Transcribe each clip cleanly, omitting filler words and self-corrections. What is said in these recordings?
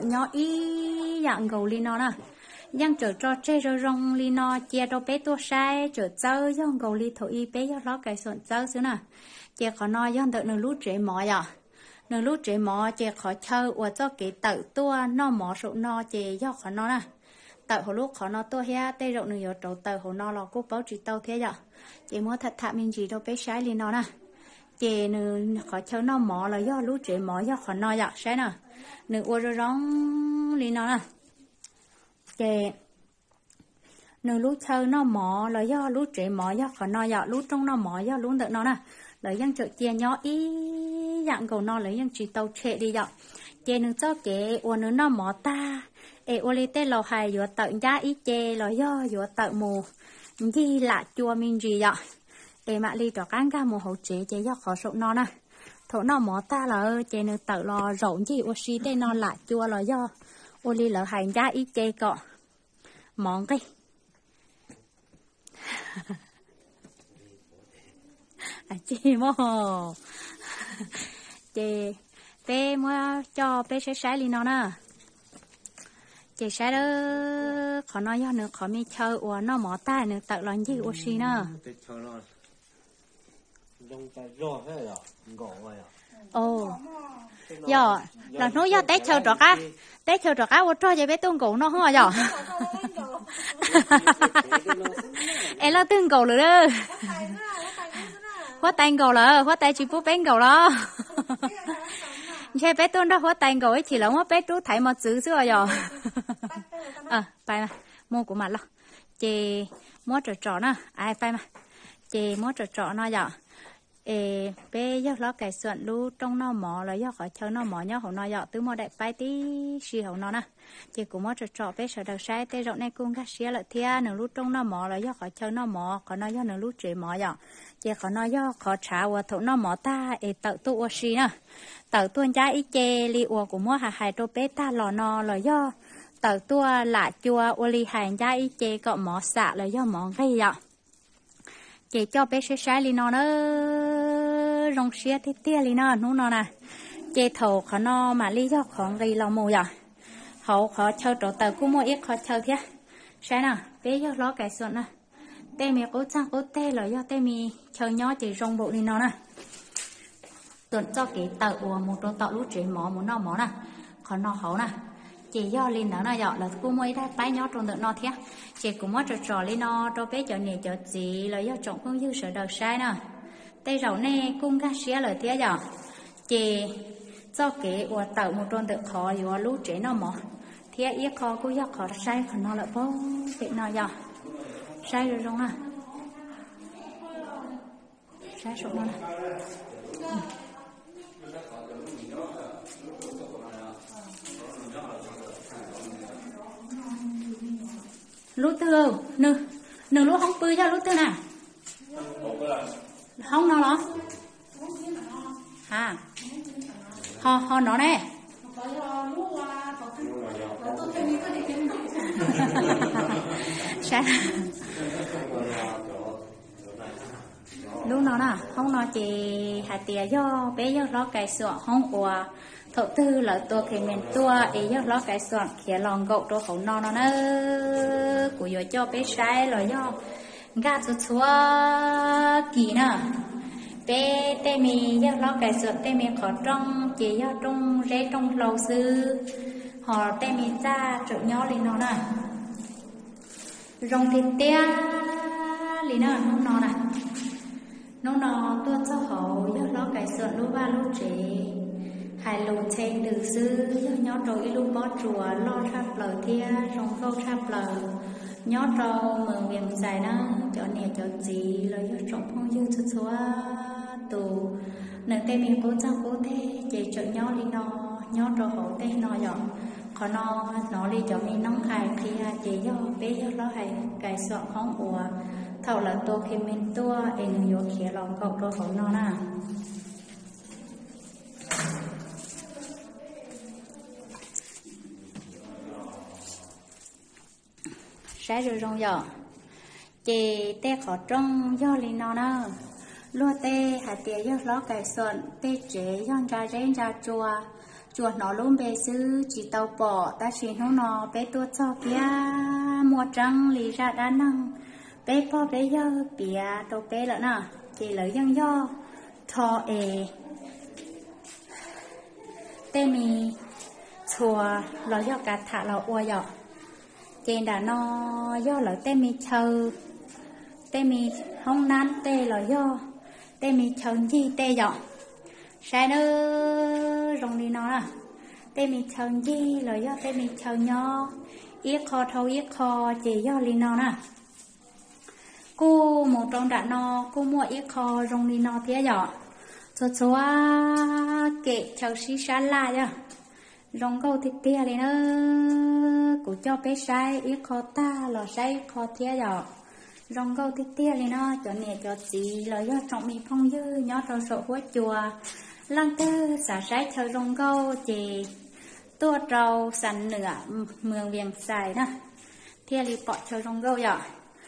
nhỏ ý dạng gầu li nó nè giang trở cho chơi rồi rong li nó chia đâu bé tua sai trở chơi giang gầu li thổi y bé giang lót cái sọn chơi xíu nè chia khó nói giang đợi nửa lút trẻ mỏ à nửa lút trẻ mỏ chia khó chơi và cho cái tự tua nó mỏ sụ nó chia giang khó nó nè tự hồ lúc khó nó tua he tây rộng nửa trâu tự hồ nó là cô báo chỉ tàu thế vậy chia mua thật thà mình chỉ đâu bé sai li nó nè chia nửa khó chơi nó mỏ là do lút trẻ mỏ giang khó nói vậy sai nè nửa uo rồi rong li nó nè chè nửa lú chơi nó mỏ là do lú trẻ mỏ do khỏi nó do lú trong nó mỏ do lú tự nó nè lấy dân chợ chia nhỏ ý dạng cầu nó lấy dân chỉ tàu trẻ đi dọc chè nửa cho kể uốn nửa nó mỏ ta ê uốn lấy tên lò hài vừa tự giá ý chè là do vừa tự mù gì lạ chua mình gì dọc ê mà ly trò cán ca mù hậu chế chè do khỏi sụn nó nè thổ nó mỏ ta là chè nửa tự lò rộng gì oxy tên nó lạ chua là do uốn lấy lò hài giá ý chè cọ món cái chị mò chị bé mua cho bé sẽ li nó nè chị sẽ đó khó nói do nữa khó mi chơi ủa nó mỏ tai nữa tự làm gì oxy nè ồ giờ là nói do tết chơi trò cá ô cho vậy bé tuôn cổ nó hoa giờ em lo tương cầu rồi đó hóa tay cầu là hóa tay chỉ bút bén cầu đó che bé tuôn đó hóa tay cầu ấy chỉ là hóa bé chú thấy một chữ chứ giờ phải mà mua của mặt lo chè mua trò nè ai phải mà chè mua trò nó giờ ê bé giấc lo cái xuân lu trong nó mỏ là giấc khỏi chơi nó mỏ nhá hậu nó dọ tứ mò đại bay tí xì hậu nó nè chị cũng mất trọ bé sợ đầu sai tê rộng này cũng các xía lợi thia nửa lu trong nó mỏ là giấc khỏi chơi nó mỏ còn nó giấc nửa lu trẻ mỏ dọ chị khỏi nó giấc khỏi trả và thổ nó mỏ ta ê tự tu ô xì nè tự tuôn trái ít chê li ua của mua hà hải trô bé ta lò no là do tự tua lạ chua ô li hành trái ít chê cọ mỏ xạ là do mỏ gây dọ chị cho bé sẽ li nó rong xía tí tia li nó nè chị thầu khó nó mà lý do khó gây lòng mù rồi hậu khó chơi trò tờ cũng mua ít khó chơi thế sẽ nè bé do lo cái xuân nè tê mi cố trang cố tê là do tê mi chơi nhỏ chị rong bộ li nó nè tuần cho cái tờ của một trò tàu lúc chị mỏ một nó mỏ nè khó nó hậu nè chị do linh đó là dọn là cũng mới đã bái nhót trong tự nó thế chị cũng mất trò lên nó cho bé cho nè cho chị là do trọng không dư sợ đầu sai nè tay rau nè cũng gác xía lời thế dọn chị cho cái và tạo một trong tự khó và lú trẻ nó mỏ thế ít khó cũng do khó sai còn nó lại bố bị nó dọn sai rồi không à sai rồi nè lú tư nè lú không bươi cho lú tư nè không nó đó à ho nó nè sao lú nó nè không nó chị hạt tìa do bé do lo cái sọ không của thợ tư là tôi cái miền tua ấy do lo cái soạn kia lòng gậu cho khẩu non nó của yo cho bé sai rồi do gạt chúa kỳ nè bé tê mi do lo cái soạn tê mi khó trong chỉ do trong rễ trong lầu sư họ tê mi ra trợ nhỏ lên nó nè rong thịt tia lên nó nó nè nó tôi cho họ do lo cái soạn lú ba lú trẻ hai lô trên được sư nhớ rồi luôn bó chùa lo sắp lời thia trong câu sắp lời nhớ rồi mừng miệng dài nó cho nè cho gì lời nhớ trọng phong dư cho xóa tù nè tên mình cố trang cố thế chỉ cho nhớ đi nó nhớ rồi hậu tên nó dọn còn nó đi cho mình nóng hài thì chỉ do bé do lo hay cái sọ không ủa thầu là tô khi mình tua em vô kia lòng cậu rồi hậu nó nè sai rồi rong giờ chị tê khó trong do li nó nè lúa tê hạt tê do ló cải xuân tê chế do ra rén ra chua chuột nó luôn bề sư chỉ tàu bỏ ta chỉ nó bé tua cho kia mua trăng lì ra đá năng bé po bé dơ bìa đâu bé lỡ nè chỉ lỡ dân do thọ tê mi chùa lo do cả thả lo ua dọ trên đã nó do lỡ tê mi chờ tê mi không nan tê lo do tê mi chờ gì tê dọ sai nữa rong đi nó à tê mi chờ gì lo do tê mi chờ nhau yết kho thâu yết kho chỉ do li nó nè cô một trong đã nó cô mua yết kho rong đi nó thế dọ cho chúa kệ chờ xí xa la nha rong câu thịt tia đi nữa của cho bé sai yết kho ta lò sai kho thế dọ rong câu thịt tia đi nó cho nè cho chị lo do trọng mi phong dư nhó trong sổ của chùa lăng tư xả sai chờ rong câu chị tua trâu sẵn nửa mường viền xài nè thia li bọ chờ rong câu dọ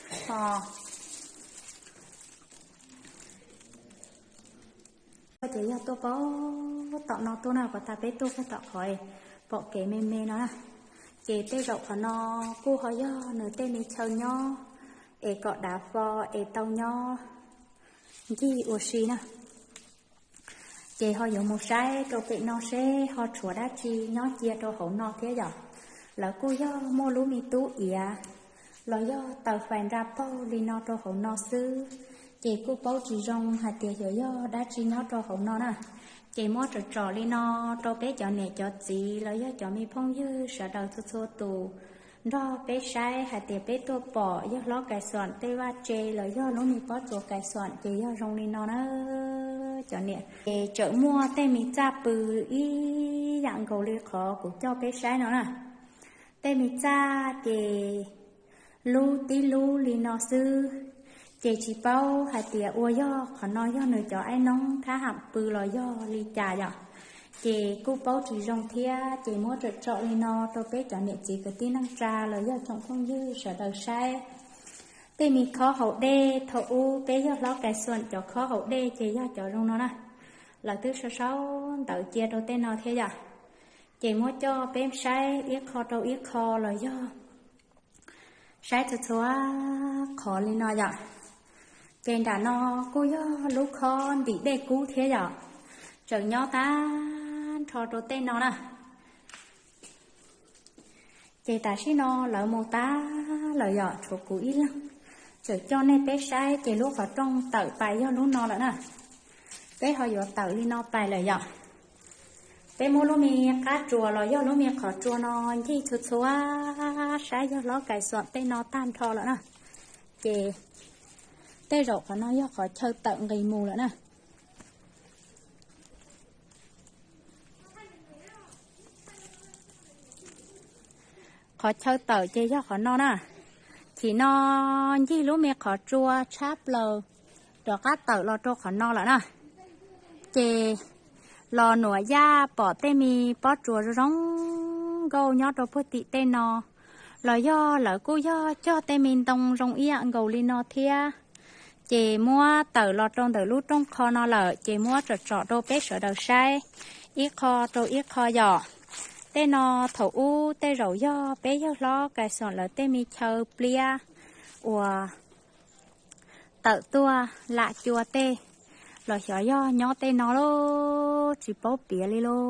chỉ là tôi có tọt nó tôi nào có ta bé tôi có tọt khỏi bỏ kế mê mê nó nè chỉ tê rộng của nó cô hỏi do nửa tên đi chờ nho cọ đá vò tàu nho gì ủa xí nè chỉ họ dùng một sai đồ bị nó xe họ chùa đá chi nó chia đồ hậu nó thế giờ là cô do mua lúa mì tú ỉa là do tàu phèn ra bao li nó đồ hậu nó sư chị cô bao chỉ rong hạt tiền giờ do đã chỉ nó cho hậu nó nè chị mua trò li nó cho bé cho nè cho chị là do cho mi phong dư sợ đầu xô tù đó bé sai hạt tiền bé tua bỏ do lo cải soạn tây va chê là do nó mi có chỗ cải soạn chị do rong li nó cho nè chợ mua tây mi cha bự ý dạng cầu li khó của cho bé sai nó nè tây mi cha chị lu tí lu li nó sư chị chỉ bao hạt tiền ua do còn nói do người cho ai nóng thá hạm bự lò do li trà vậy chị cô bao chỉ rong thia chị mua trộn trọ li nó tôi bé cho niệm chị cái tin năng trà lò do trong không dư sợ đầu sai tê mi khó hậu đê thầu u bé do lo cái xuân cho khó hậu đê chị do cho rong nó nè là thứ sáu tự chia đầu tên nó thế vậy chị mua cho bé sai yết kho đâu yết kho lò do sai thật xóa khó li nó vậy trên đà nó cô do lúc con bị đê cú thế giờ chờ nhỏ ta thò đồ tên nó nè chị ta xí nó lỡ mô ta lỡ dọ chỗ cú ít lắm chờ cho nên bé sai chị lúc vào trong tự bài do lúc nó nữa nè bé họ dọ tự đi nó bài lỡ dọ bé mua lúa mì cá chùa lỡ do lúa mì khó chùa nó gì chút số sai do nó cải soạn tên nó tan thò nữa nè chị tê rộ của nó do khỏi chơi tận gây mù nữa nè khỏi chơi tờ chơi do khỏi nó nè chỉ nó gì lúa mẹ khỏi chua cháp lờ rồi cá tờ lo cho khỏi nó lại nè chè lò nổi da bỏ tê mi bỏ chua rong gâu nhót rồi phơi tị tê nó lò do lỡ cô do cho tê mi tông rong ia gầu li nó thia chị mua tờ lọt trong tờ lút trong kho nó lợ chị mua trọ đô bé sợ đầu sai ít kho trâu ít kho giò tê nó thầu u tê rầu do bé do lo cái sọn lợ tê mi chờ plia ủa tờ tua lạ chua tê lọ xỏ do nhỏ tê nó lô chỉ bố bía li lô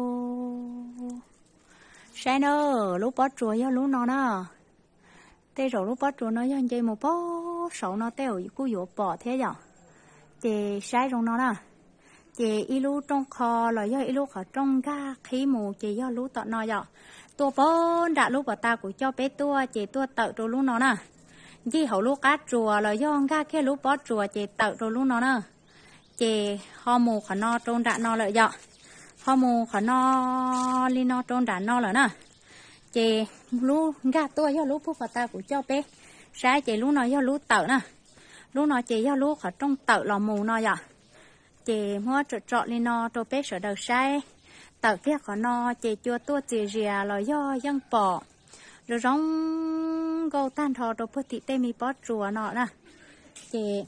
sai nơ lúc bó chùa do lúc nó nè tê rồi lúc bó chùa nó do chơi một bó sầu nó teo cú dỗ bỏ thế giờ chị sai trong nó nè chị y lú trong kho là do y lú ở trong ga khí mù chị do lú tọt nó giờ tua bón đã lú bỏ ta của cho bé tua chị tua tự rồi lú nó nè gì hậu lú cá chùa là do ga kia lú bó chùa chị tự rồi lú nó nè chị ho mù khả no trong đã nó lợi giờ ho mù khả no li no trong đã nó lợi nè chị lú ga tua do lú phúc bỏ ta của cho bé sai chị lú nó do lú tự nè lú nó chị do lú ở trong tự lò mù nó giờ chị mua trọ lên nó tôi bé sợ đầu sai tự kia của nó chị chua tua chị rìa là do dân bỏ rồi giống gâu tan thò tôi phơi thị tê mi bó chùa nọ nè chị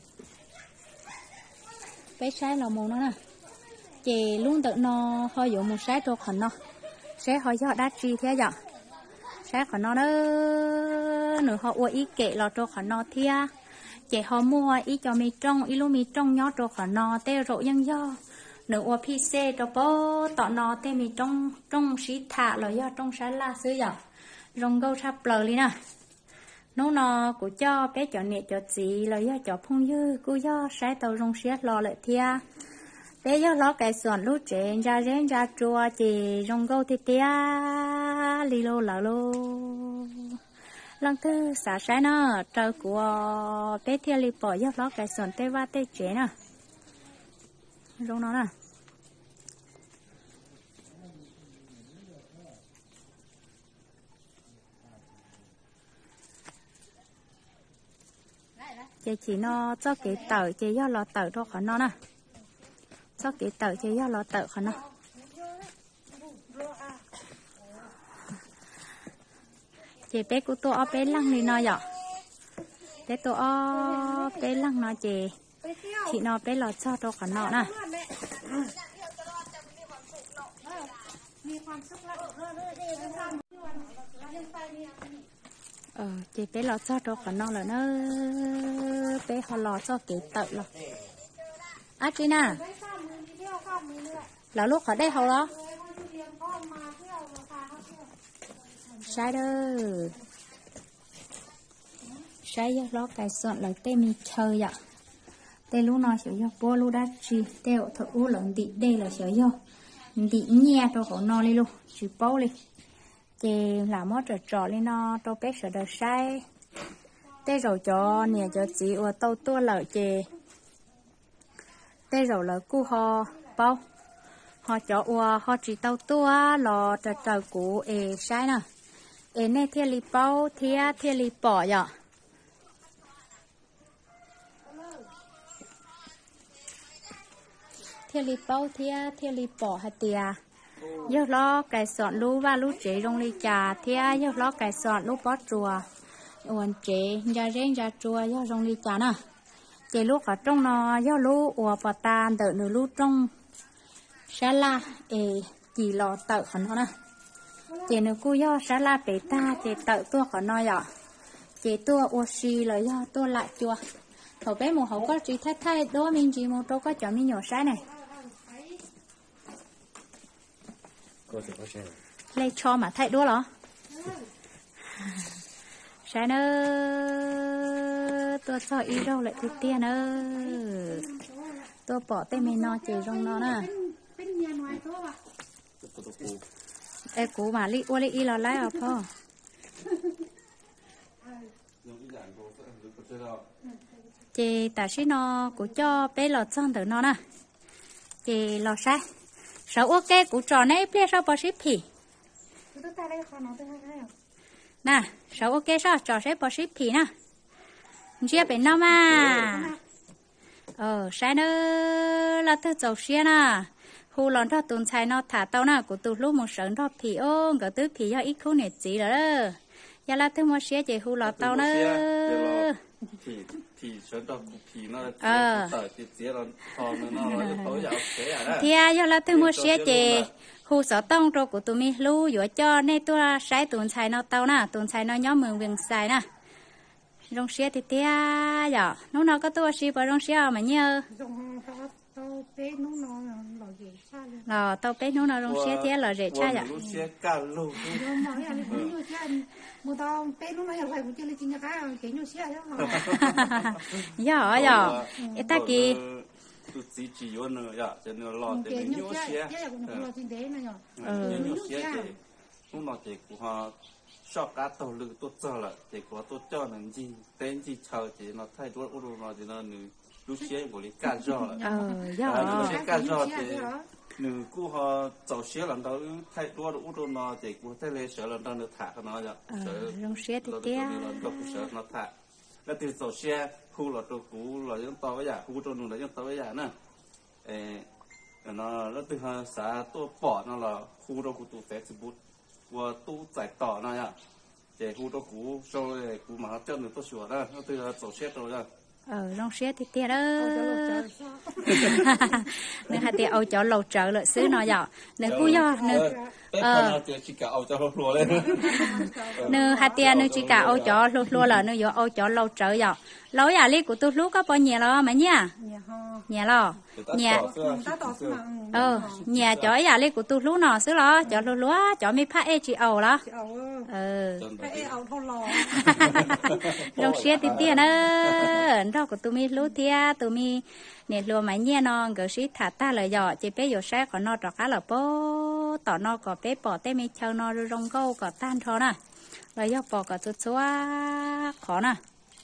bé sai lò mù nó nè chị luôn tự nó hơi dùng một sai cho khẩn nó sẽ họ do đá chi thế giờ sẽ khỏi nó nữa họ uống ý kệ là cho khỏi nó thia chị họ mua ý cho mi trong ý lúc mi trong nhót cho khỏi nó tê rộ nhân do nữa uống phi xe cho bố tọ nó tê mi trong xí thả là do trong sáng la xứ giờ rong gâu sắp lờ đi nè nó của cho bé cho nhẹ cho chị là do cho phong dư cô do sẽ tàu rong xé lo lại thia bé do lo cái sườn lúc trẻ ra chùa chị rong gâu thì tia li lô là lô lần thứ xả trái nó trời của bé thia li bỏ do lo cái sườn tê va tê trẻ nè rong nó nè chị chỉ nó cho cái tờ chị do lo tờ cho khỏi nó nè cho cái tờ chị do lo tờ khỏi nó chị bé của tôi ở bé lăng đi nó vậy bé tôi ở bé lăng nó chị nó bé lo cho khỏi nó nè chị bé lo cho khỏi nó là nó bé họ lo cho cái tờ rồi chị nè là lúc ở đây hầu đó sai đó sai do lo cái sọn là tê mi chơi ạ tê lúc nào sẽ do bố lúc đã chi tê ở thợ u lần đi đây là sẽ do đi nhẹ cho họ no đi luôn chỉ bố đi chị làm mất trò lên nó tôi bé sợ đời sai tê rồi cho nè cho chị ở tàu tua lợi chị tê rồi là cu họ bao họ cho họ chỉ tàu tua lò trời của sai nè nè thiên lý bao thiên lý bỏ vậy thiên lý bao thiên lý bỏ hạt tiề giờ lo cái sọn lú và lú chế trong ly trà thiên giờ lo cái sọn lú bó chùa uốn chế ra chùa giờ trong ly trà nè chế lúc ở trong nó do lú uốn bò tan đợi nửa lú trong sa la chỉ lò tự của nó nè chế nửa cu do sa la bể ta chế tự tua của nó vậy chế tua oxy là do tua lại chùa thầu bé một hậu có chỉ thay đôi mình chỉ một đâu có chọn mình nhỏ sai này lấy cho mà thay đua đó sai nữa tôi cho ý đâu lại thứ tiền nữa tôi bỏ tay mình nó chỉ trong nó nè em cú mà li qua li y là lái à po chị ta sĩ nó của cho bé lọt xong từ nó nè chị lọt sai sáu ok của trò này bé sao bỏ ship thì nè sáu ok sao trò sẽ bỏ ship thì nè chia bên nó mà sai nữa là thứ dầu xe nè khu lon đó tuần sai nó thả tao nè của tụi lúc một sớm đó thì ô cái thứ thì do ít khu này chỉ rồi đó giờ là thứ mua xe chị khu lọt tao nữa thì sớm đó thì nó thì chỉ là còn nó tối giàu thế à thì giờ là thứ mua xe chị khu sở tông rồi của tụi mình lưu dựa cho nên tôi sai tuần sai nó tao nè tuần sai nó nhóm mường viên sai nè rong xe thì tia giờ nó có tôi xí vào rong xe mà nhớ tao bé nó rong xe tia là rẻ cha vậy xe cả luôn một tao bé nó nói phải một chơi lên nhà cá cái nhau xe đó giờ ta kì tụi chỉ vô nữa dạ cho nên lo để nhau xe lo trên đấy này nhở nhau xe thì lúc nào thì của họ sau cả tàu lử tốt cho là thì có tốt cho nên gì tên gì chờ thì nó thay đổi ô tô nó thì nó lúc xe của lý cả do là lúc xe cả do thì nữ cô họ走xe lần đầu thay đổi ô tô nó thì của thay lấy xe lần đầu nó thả nó vậy rong xe thì tia nó thảแล้วtừ走xe khu là đồ cũ là những tàu cái giả khu đồ là những tàu cái giả nữa nó từ họ xã tôi bỏ nó là khu đồ của tụ Facebook và tu giải tỏ này ạ, để khu đó cũ sau này cũ mà chân được tôi sửa đó, nó từ là tổ xét rồi đó. Rong xét thì tiệt đó. Nếu hạt tiệt âu cho lầu trợ lợi xứ nó dạo, nếu cú do chỉ cả áo cho lúa lên nư hai tia nư chỉ cả áo cho lúa là nư vô áo cho lâu trở giờ lâu giờ li của tôi lúc có bao nhiêu lo mà nha nhà lo nhà nhà cho giờ li của tôi lúc nào xứ lo cho lúa cho mi phát e chỉ áo đó lâu xe tí tia nữa đó của tôi mi lúa tia tôi mi nè lúa máy nhẹ nó gỡ sĩ thả ta lời dọ chỉ bé dọ xe còn nó trọ cá là bố tỏ nó có bé bỏ té mi chơi nó rong câu có tan thôi nè lời dọ bỏ có chút xóa khó nè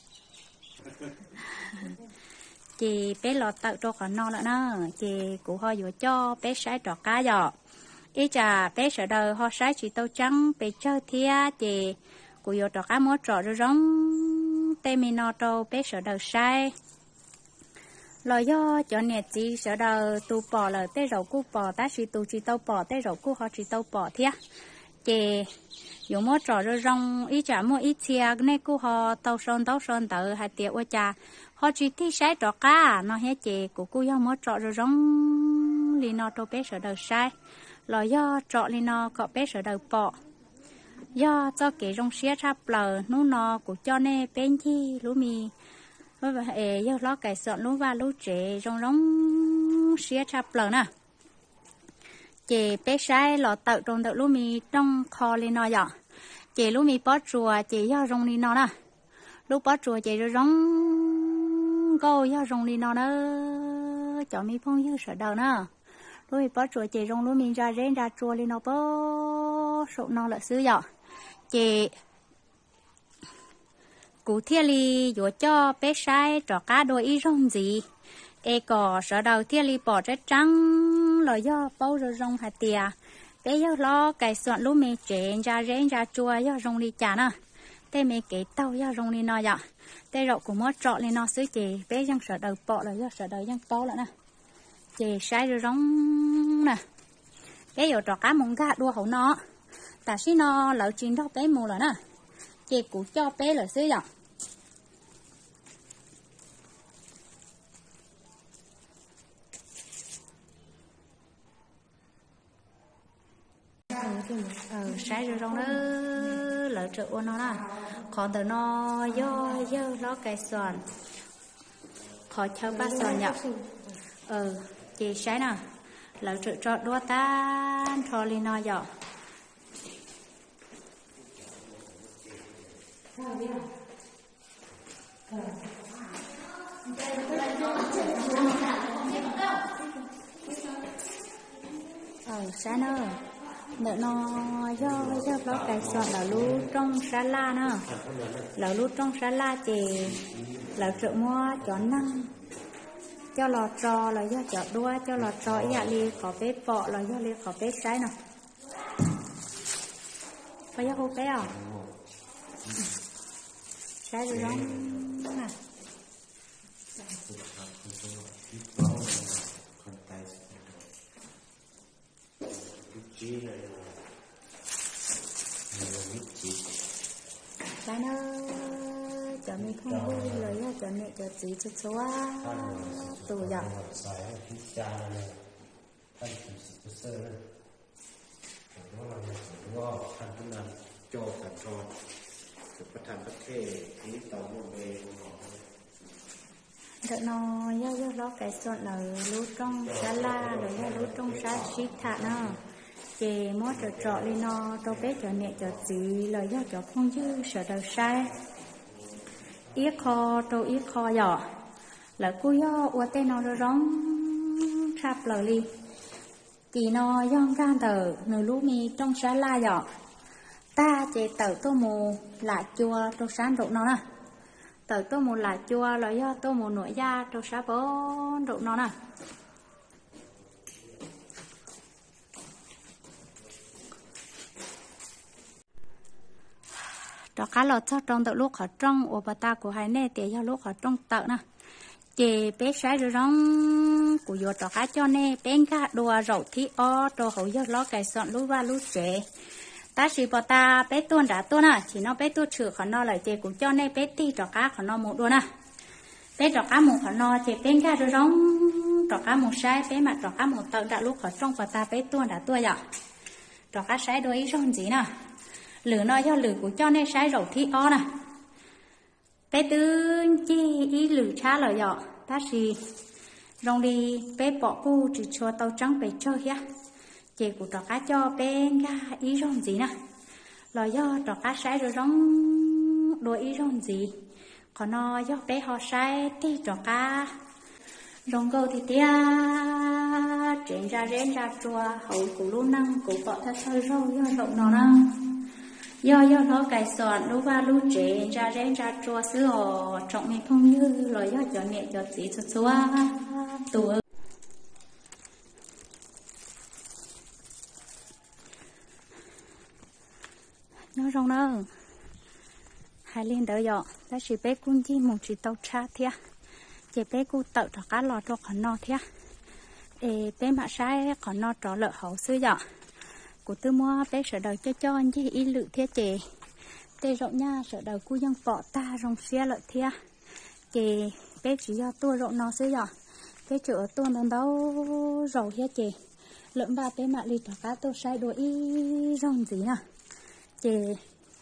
chị bé lọt tự cho còn nó nữa nè chị cũng hơi dọ cho bé sái trọ cá dọ ý chà bé sợ đời họ sái chỉ tàu trắng bé chơi thia chị cũng dọ trọ cá mót trọ rong té mi nó trâu bé sợ đời sai lời do cho nè chị sợ đời tu bỏ lời tê rau cu bỏ ta chỉ tu chỉ tàu bỏ tê rau cu họ chỉ tàu bỏ thia chị dùng mót trọ rong ý chả mua ít chia nên cu họ tàu sơn tự hai tiệt qua cha họ chỉ thi sái trọ cá nó hết chị của cu do mót trọ rong li nó trâu bé sợ đời sai lời do trọ li nó có bé sợ đời bỏ do cho cái rong xía ra bờ nú nó của cho nè bên chi lúa mì giờ lo cái sọn lúa và lúa trẻ rong xía ra bờ nè chị bé sai lọ tự trong tự lúa mì trong kho lên nó vậy chị lúa mì bó chùa chị do rong lên nó nè lúc bó chùa chị rong câu do rong lên nó đó cho mi phong như sợ đầu nè lúa mì bó chùa chị rong lúa mì ra rén ra chùa lên nó bó sụp nó là xứ vậy chị cụ thiê li dỗ cho bé sai trọ cá đôi y rong gì e cò sợ đầu thiê li bỏ trái trắng lời do bao rồi rong hạt tìa bé do lo cày soạn lúa mì trẻ ra rén ra chua do rong đi chả nè tê mì cái tàu do rong đi nó vậy tê rậu của mót trọ lên nó xứ chị bé dân sợ đầu bỏ lời do sợ đầu dân to lại nè chị sai rồi rong nè bé dỗ trọ cá mông gà đua hậu nó ta xí nó lẩu chín đó bé mua rồi nè chị cũng cho bé là xứ vậy sai rồi rong đó lỡ trợ ôn nó nè còn từ nó do nó cái xoàn khỏi chơi ba xoàn nhở chị sai nè lỡ trợ cho đua tan thôi li nó dọ sai nữa nợ nó do nó cái soạn là lú trong sala nè là lú trong sala thì là trợ mua cho năng cho lò trò là do chợ đua cho lò trò ý li có bé bọ là do li có bé trái nè phải do bé à trái rồi đó nè cái nó cho mình không vui lời á cho mẹ cho chị cho số tù dạ đợt nó do nó cái soạn là lú trong sala rồi do lú trong sa shit thả nó chị mót trọ lên nó đâu bé cho mẹ cho chị lời do cho không chứ sợ đầu sai ít kho giỏ là cô do ua tên nó rong chạp lời đi chị nó yong gan tờ nồi lú mi trong xá la giỏ ta chị tờ tô mù là chua trong sáng rụng nó nè tờ tô mù là chua là do tô mù nội da trong sáng bốn rụng nó nè đó cá lọt cho trong tự lúc ở trong ô bà ta của hai nè để cho lúc ở trong tự nè chị bé sái rồi rong của vô trò cá cho nè bên cá đùa rậu thi o trò hậu do lo cái sọn lú va lú trẻ ta chỉ bà ta bé tuôn đã tuôn à chỉ nó bé tuôn trừ khỏi nó lại chị cũng cho nè bé ti trò cá khỏi nó một đôi nè bé trò cá một khỏi nó chị bên cá rồi rong trò cá một sai bé mặt trò cá một tự đã lúc ở trong bà ta bé tuôn đã tuôn vậy cho cá sai đôi rong gì nè lửa nó do lửa của cho nên sai rầu thi o nè bé tư chi ý lửa cha lời dọ ta gì rong đi bé bỏ cu chỉ cho tàu trắng bé chơi ya chị của trò cá cho bé ga ý rong gì nè lời do trò cá sai rồi rong đôi ý rong gì còn nó do bé họ sai thì trò cá rong câu thì tia trên ra chùa hậu cụ luôn năng cụ vợ ta chơi râu do rộng nó năng do nó cài sòn lú ba lú trên ra chùa xứ họ trọng mình không như lời do cho nhẹ cho tí cho xóa tù nhớ rong đó hai lên đỡ dọ ta chỉ bé cung chi một chỉ tàu cha thia chỉ bé cu tự cho cá lọt cho con no thia bé mà sai còn no trọ lợ hậu xưa dọ của tư mua bé sợ đầu cho anh chứ ý lự thia chè tê rộng nha sợ đầu cu dân bỏ ta rong xe lợ thia chè bé chỉ do tua rộng no xưa dọ bé chữa tua nó đâu rầu thia chè lợn ba bé mà đi cho cá tôi sai đuổi ý rong gì nè chè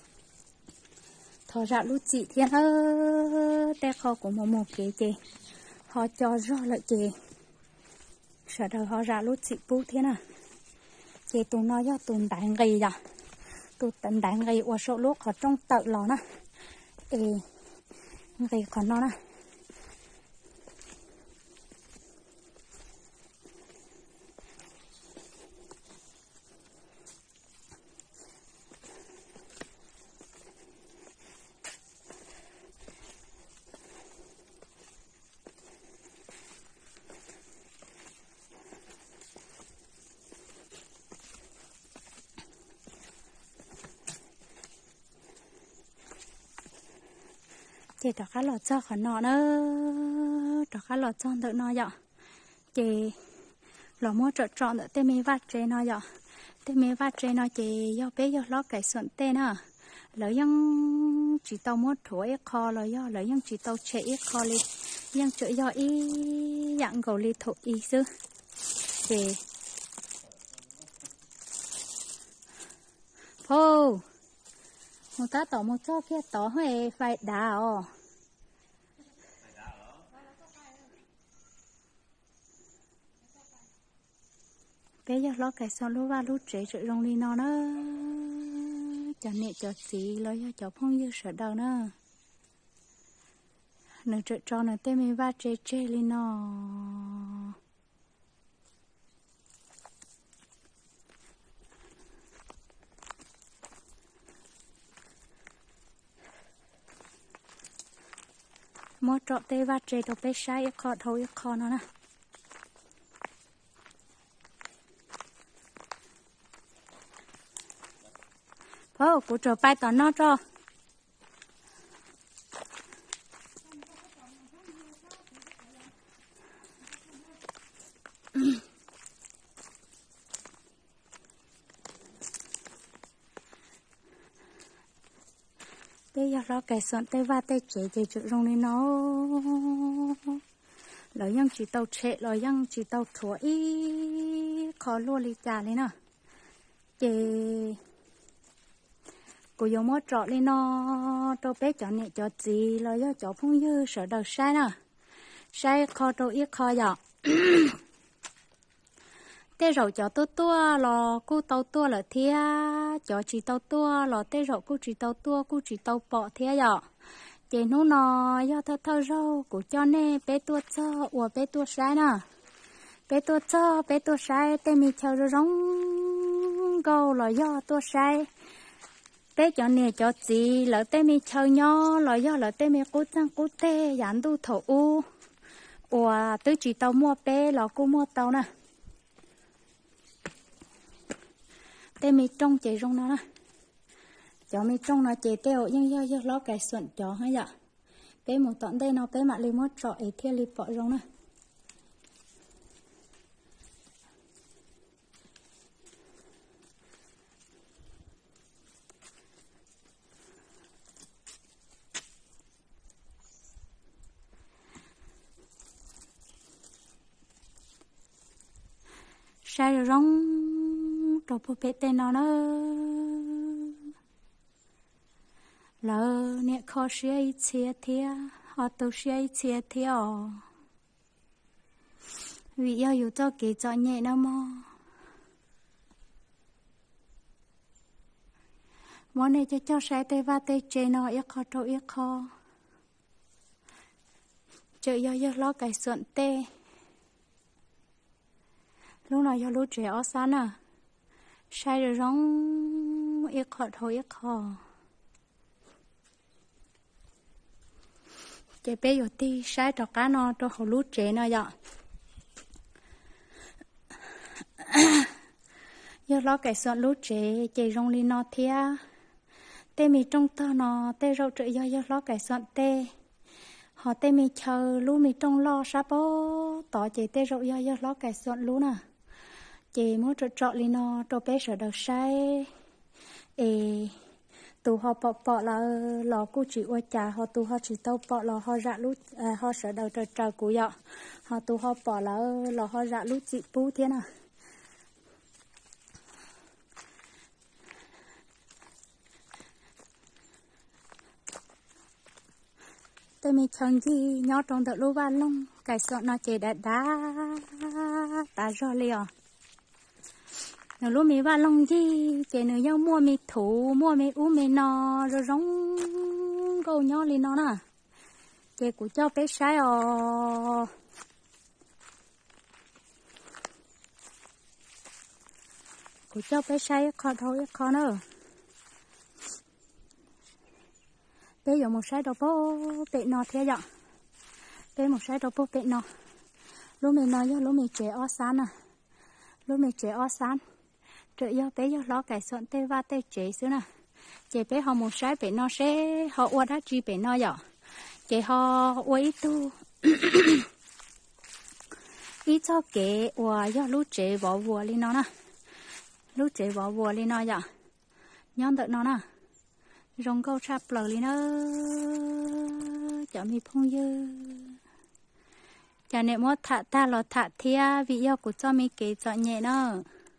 thọ ra lú chị thiên ơ té kho của một cái chè họ cho rõ lại chè sợ đầu họ ra lú chị bú thiên à chè tụi nó do tụi đánh gầy à tụi tận đánh gầy ở số lúc họ trong tự lò nè gầy còn nó nè chị cho cá lọt cho khỏi nọ nữa cho cá lọt cho tự nó vậy chị lò mua trộn trộn đỡ tê mi vắt chế nó vậy tê mi vắt chế nó chị do bé do lót cái xuân tê nè lấy những chỉ tàu mua thua ít kho lấy những chỉ tàu chế ít kho đi những chỗ do ý dạng gầu đi thụ ý sư chị phô một ta tỏ một cho kia tỏ hơi phải đào bây giờ lo cái son lúa lúa trẻ rồi rong đi nó đó cho nè cho xí lo cho phong như sợ đầu nữa nửa trợ cho nửa tên mình va trẻ lên nó mua trọ tê va trẻ đồ bé sai kho thôi kho nó nè cụ trò bay tỏ nó cho bây giờ lo cái sọn tê va tê chế thì chịu rong đi nó lời yang chỉ tàu chế lời yang chỉ tàu thua ý khó luôn đi trả lên nè chế cô dùng mót trọ lên nó đâu bé chọn nhẹ cho gì lời do cho phong như sợ đầu sai nè sai kho đâu ít kho dọ tê rậu cho tua lò cô tàu tua là thia cho chỉ tàu tua lò tê rậu cô chỉ tàu tua cô chỉ tàu bọ thia dọ chị nó nò do thơ rau cô cho nè bé tua cho ủa bé tua sai nè bé tua cho bé tua sai tê mi chờ rồi rong gâu là do tua sai bé cho nè cho gì lỡ tê mi chờ nho là do lỡ tê mi cú tê dán tu thổ u ủa tôi chỉ tàu mua bé là cô mua tàu nè tê mi trong chạy rong nó nè cho mi trong nó chạy teo nhưng do lo cái xuẩn cho hay dạ bé một tọn đây nó bé mà li mót trọ ấy thiên li bỏ rong nè sai rồi rong đồ bố bé tên nó lỡ nè khó xia chia thia họ tu xia chia thia vì yêu cho kỹ cho nhẹ nó món này cho sai tê va tê chê nó ít khó trâu ít khó chợ yêu lo cái xuân tê lúc nào yêu lúc trẻ ở xa nè sai rồi rong ít khó trâu ít khó chị bé yêu ti sai cho cá nó cho hồ lúc trẻ nó vậy yêu lo cái xuân lúc trẻ chị rong đi nó thia tê mi trong tơ nó tê rau trợ do lo cái soạn tê họ tê mi chờ lú mi trong lo sa bó tỏ chị tê rau do lo cái soạn lú nè chị muốn trọ li nó cho bé sợ đầu say tụ họ bỏ là lò cô chỉ qua trà họ tụ họ chỉ tao bỏ là họ dạ lú họ sợ đầu trọ cú vậy họ tụ họ bỏ là lò họ dạ lú chị pu thế nè tôi mình chọn gì nhỏ trong đợt lúa ba lông cái sọ nó chỉ đã ta rồi liền nếu lúa mi ba lông gì chỉ nếu nhau mua mi thủ mua mi ú mi nò rồi giống câu nhỏ lên nó nè chỉ của cho bé sai của cho bé sai khó thôi khó nữa bé dùng một trái đồ bố bẹ nọ thế vậy bé một trái đồ bố bẹ nọ lúc mình nói lúc mình trẻ ó sán à lúc mình trẻ ó sán trợ do bé do lo cái soạn tê va tê trẻ xứ nè trẻ bé họ một trái bẹ nọ sẽ họ qua đá chi bẹ nọ vậy trẻ họ qua ít tu ít cho kệ qua do lúc trẻ bỏ vùa lên nó nè lúc trẻ bỏ vùa lên nó vậy nhon tự nó nè rong câu chắp lờ đi nữa chọn mi phong dư chả nè mót thả ta lọt thả thia vì yêu của cho mi kể chọn nhẹ nữa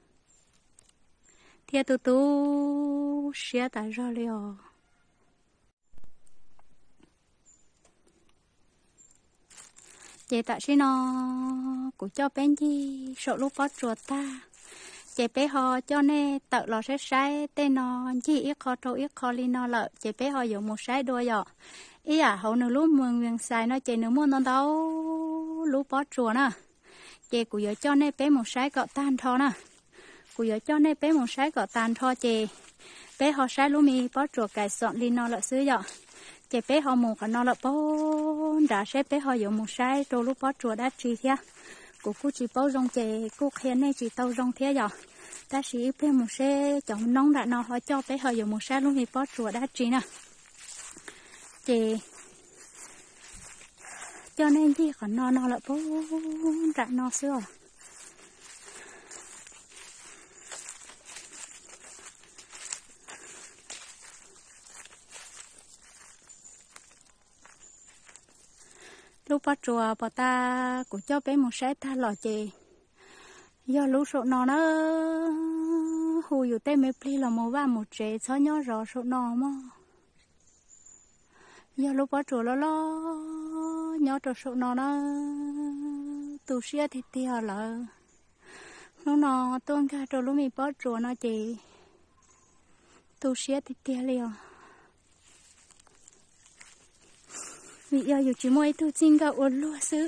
thia tu tu xia ta ra liò chị ta xin nó của cho bên gì sợ lúc có chuột ta chị bé họ cho nên tự lo sẽ sai tên nó chỉ ít khó trâu ít khó li nó lợi chị bé họ dùng một sai đôi giỏ ý hậu nửa lúc mường xài nó chị nửa muốn nó đâu lúc bó chùa nè chị của giờ cho nên bé một sai gọt tan thò nè của giờ cho nên bé một sai gọt tan thò chị bé họ sai lúc mi bó chùa cài sọn li nó lợi xứ giỏ chị bé họ một cái nó lợi bó đã sẽ bé họ dùng một sai rồi lúc bó chùa đã chi thế của cô chỉ bao rong chè cô khen này chỉ tàu rong thế giờ ta chỉ bé một xe chọn nóng đã nó họ cho bé họ dùng một xe luôn thì bó chùa đã chỉ nè chè cho nên thì còn nó là bố đã nó xưa lúc bắt chùa bà ta cũng cho bé một xe ta lò chè do lúc số nó hùอยู่เต้ไม่พลีเรามาว่าหมดเจช้อนย่อรอsố nó mà do lúc bắt chùa lo nhớ cho số nó tu sửa thì tiêu là nó tuôn cả cho lúc mình bắt chùa nó chè tu sửa thì tiêu liền vì yêu chỉ mỗi tu chính cả ôn lúa xứ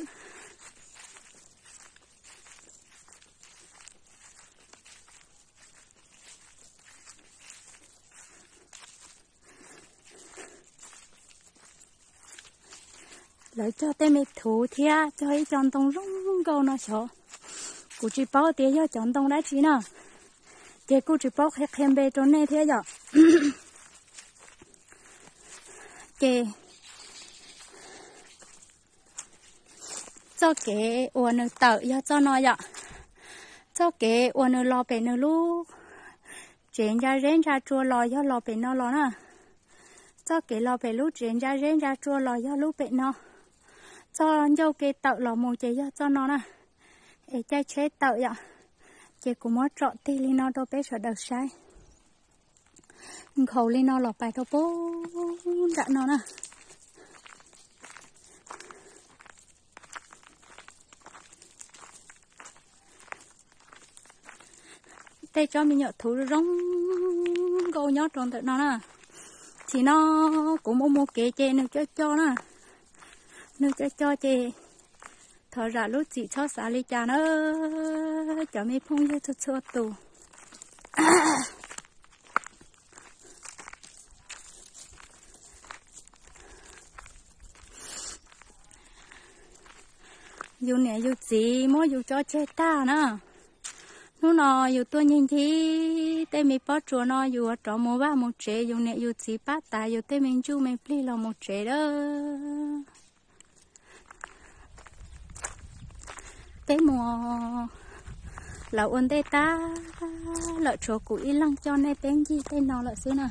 lấy cho tên mẹ thủ thia cho ấy chọn tông rung câu nó sợ cụ chỉ bảo tiền cho chọn tông đã chỉ nè để cụ chỉ bảo hết thêm bê trốn này thế giờ kê cho kế uốn nước tợ cho nó vậy cho kế uốn nước lò bể nước lú chuyển ra chua lò do lò bể nó lò nè cho kế lò bể lú chuyển ra chua lò do lú bể nó cho dâu kế tợ lò mù chế cho nó nè để chạy chế tợ vậy chị cũng muốn chọn tí li nó đâu bé sợ đầu sai khẩu li nó lọt bài đâu bố đã nó nè đây cho mình nhọ thú rong câu nhót trong tự nó nè thì nó cũng mua kế chê nữa cho nè nữa cho chê thở ra lúc chị cho xả ly trà nó cho mấy phong như chua tù dù nè dù gì mỗi dù cho chơi ta nữa nó dù tôi nhìn thì tên mình bắt chùa nó dù ở trọ mua ba một trẻ dù nè dù gì bắt tại dù tên mình chú mình pli là một trẻ đó tên mùa lão ôn tê ta lợ chỗ của y lăng cho nên tên gì tên nào lợ xưa nè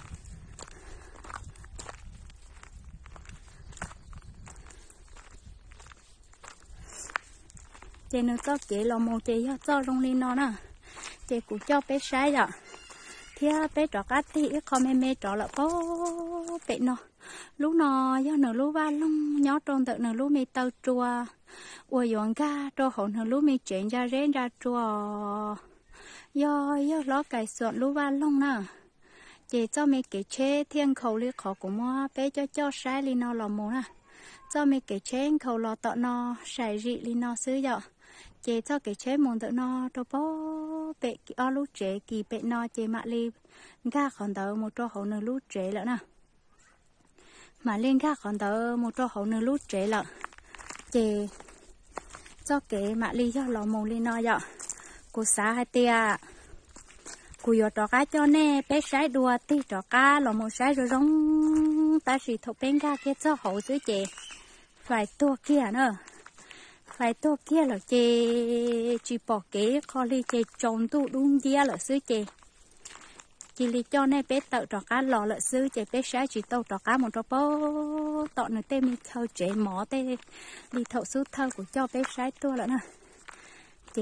chị nó cho chị là một chị cho trong đi nó nè chị cũng cho bé sai rồi thì bé trọ cá thì không mê trọ là có bé nó lúc nó do nửa lúc ba lông nhó trong tự nửa lúc mê tàu chùa ui dọn ga cho hồn nửa lúc mê chuyển ra rén ra chùa do nó cài sọn lúc ba lông nè chị cho mê kể chế thiên khẩu li khó của mua bé cho sai li nó là một nè cho mê kể chế khẩu lò tọ nó sài dị li nó xứ dọ chị cho cái chế môn tự nó cho bố bệ ở lúc trẻ kỳ bệ nó chị mạ li ga còn tớ một trò hậu nửa lúc trẻ lỡ nè mà lên ga còn tớ một trò hậu nửa lúc trẻ lỡ chị cho cái mạ li cho lò mồm li nó vậy cô xã hai tia cô vừa trò cá cho nè bé sái đùa tí trò cá lò mồm sái rồi giống ta chỉ thuộc bên ga kia cho hậu dưới chị phải tua kia nữa phải to kia là chị bỏ kế kho li chị trồng tu đúng kia là xứ chị li cho nên bé tự trò cá lò là xứ chị bé sáng chỉ tàu trò cá một trò bó tọ nữa tên mình thâu chị mỏ tên đi thậu số thâu của cho bé sáng tua nữa nè chị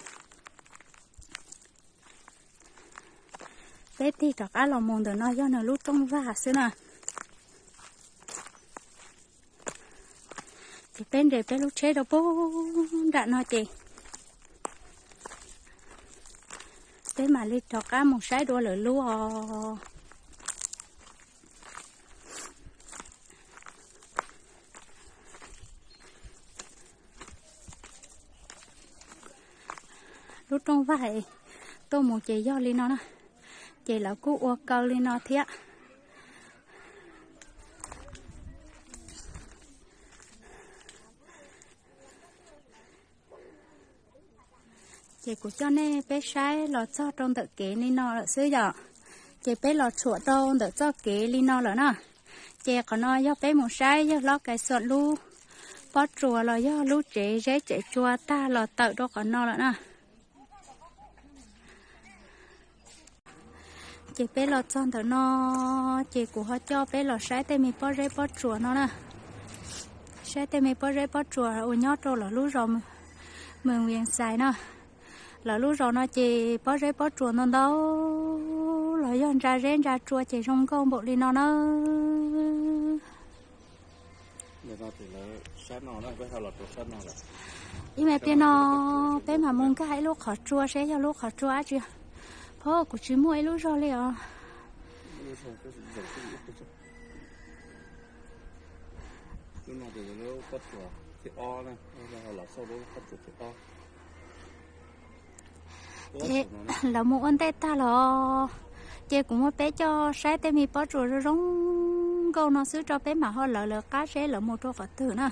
bé thì trò cá lò mồm được nó do nó lúc trong va xứ nè thì bên để bên lúc chế đâu bố đã nói chị thế mà đi cho cá một sái đua lửa lúa lúc trong vậy tôi một chị do li nó nè chị là cô ua câu li nó thiệt chị cũng cho nên bé sai lọt cho trong tự kế nên nó là xứ giờ chị bé lọt chuột trong tự cho kế nên nó là nè chị còn nói do bé một sai do lót cái sọt lu bắt chùa là do lu chế dễ chế chùa ta lọt tự đó còn nó là nè chị bé lọt trong tự nó chị cũng họ cho bé lọt sai tên mình bắt rễ bắt chùa nó nè sai tên mình bắt rễ bắt chùa ôi nhót rồi là lu rồi mình miền xài nè là lúc rồi nó chỉ bỏ rễ bỏ chuột nó đâu là do ra rễ ra chuột chỉ trong con bộ đi nó giờ nó thì là sát nó đó với thao lọt sát nó là nhưng mà bên nó bên mà muốn cái lúc khó chuột sẽ cho lúc khó chuột chưa thôi cũng chỉ mua lúc rồi liền lúc nào thì nó có chuột thì o này thao lọt sau đó có chuột thì o thế là một con tê ta là chị cũng muốn bé cho sai tên mi bỏ chuột rồi giống câu nó xứ cho bé mà họ lỡ cá sẽ lỡ một chỗ phật tử nè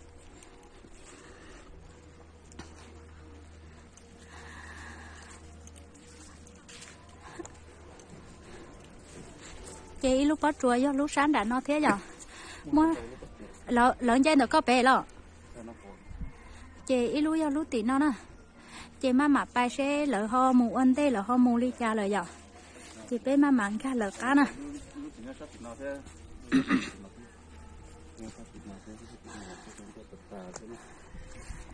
chị lúc bỏ chuột do lúc sáng đã nó thế rồi mua lớn trên được có bé rồi chị lúc do lúc tí nó nè chị má mặt bài sẽ lỡ ho mù ân tê lỡ ho mù ly cha lỡ dọ chị bé má mặn cả lỡ cá nè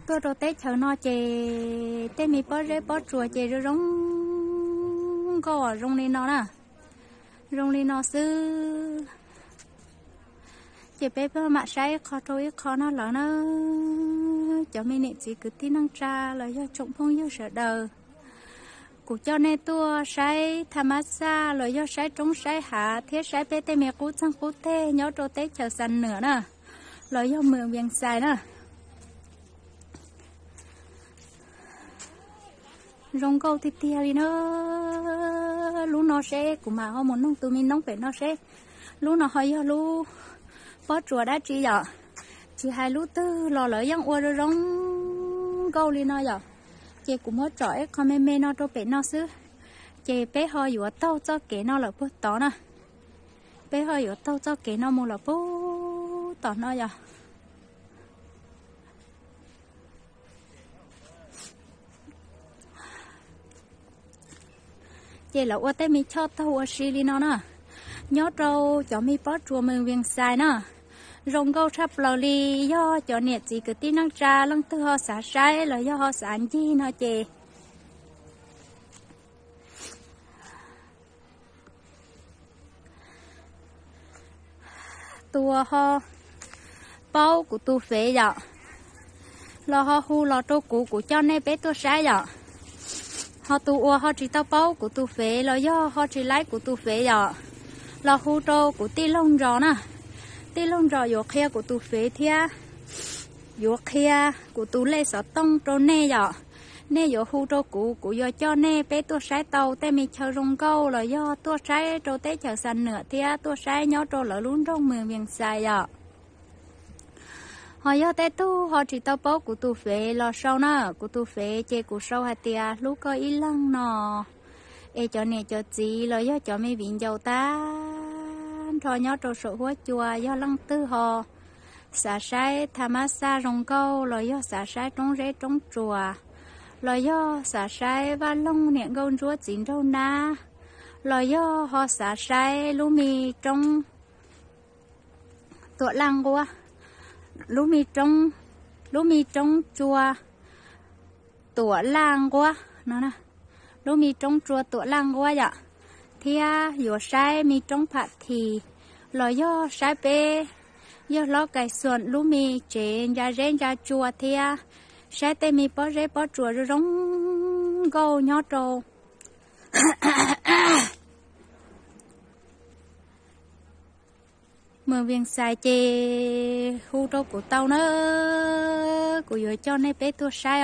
tôi đồ tết chờ nó chè tết mi bó chùa chè rồi rong có rong lên nó nè rong lên nó sư chè bé mà sai khó thôi khó nó lỡ nó cho mình nè chỉ cứ tin năng tra là do trộm phong yêu sợ đời cụ cho nên tôi sai tham gia là do sai trống sai hạ thế sai bé tê mẹ cú sang cú tê nhớ đồ tết chờ sẵn nữa nè là do mượn viên sai nè rong câu thì tia đi nữa lú nó sẽ của mà họ muốn nông tụi mình nông phải nó sẽ lú nó hơi do lú bó chùa đã chỉ giờ chỉ hai lú tư lò lỡ yang ua rồi rong câu đi nó giờ chị cũng mới trọi con mê nó cho bé nó xứ chị bé hơi vừa tao cho kế nó là bút tỏ nè bé hơi vừa tao cho kế nó mua là bút tỏ nó giờ chị là ô té mi cho tao xí đi nó nè nhớ trâu cho mi bó chùa mình viên sai nè rong câu sắp lò li do cho nhiệt chỉ cứ tin năng trà lăng tư họ xả sai là do họ sản chi nó chị tua họ bao của tu phế vậy lo họ hu lo trâu cũ của cho nên bé tua sai vậy họ tu ua họ chỉ tao bao của tu phế lo do họ chỉ lấy của tu phế vậy lo hu trâu của ti lông rò nè ti lông rò vô kia của tu phế thia vô kia của tu lê sợ tông trâu nê vậy nê vô hu trâu cũ của do cho nê bé tua sai tàu té mi chờ rong câu là do tua sai trâu té chờ sành nữa thia tua sai nhớ trâu lỡ lún trong mường miền sai vậy họ do té tu họ chỉ tao bao của tu phế lo sau nè của tu phế chơi của sau hạt tia lúc có ý lăng nọ e cho nè cho chị lo do cho mấy viện giàu ta rồi nhớ trâu sổ hóa chùa do lăng tư họ xả sai tham sa rong câu lo do xả sai trống rễ trống chùa lo do xả sai và lông nè gôn chúa chín đâu na lo do họ xả sai lú mì trong tuột lăng qua lú mì trong chùa tuột lăng qua nó nè lú mì trong chùa tuột lăng qua vậy thì vừa sai mì trong phạt thì lo do sai pe do lo cái xuân lú mì trên ra chùa thì sai tê mi bó chùa rồi rong câu nhó trâu mưa viên sai chê hu trâu của tao nữa của vừa cho nên bé tôi sai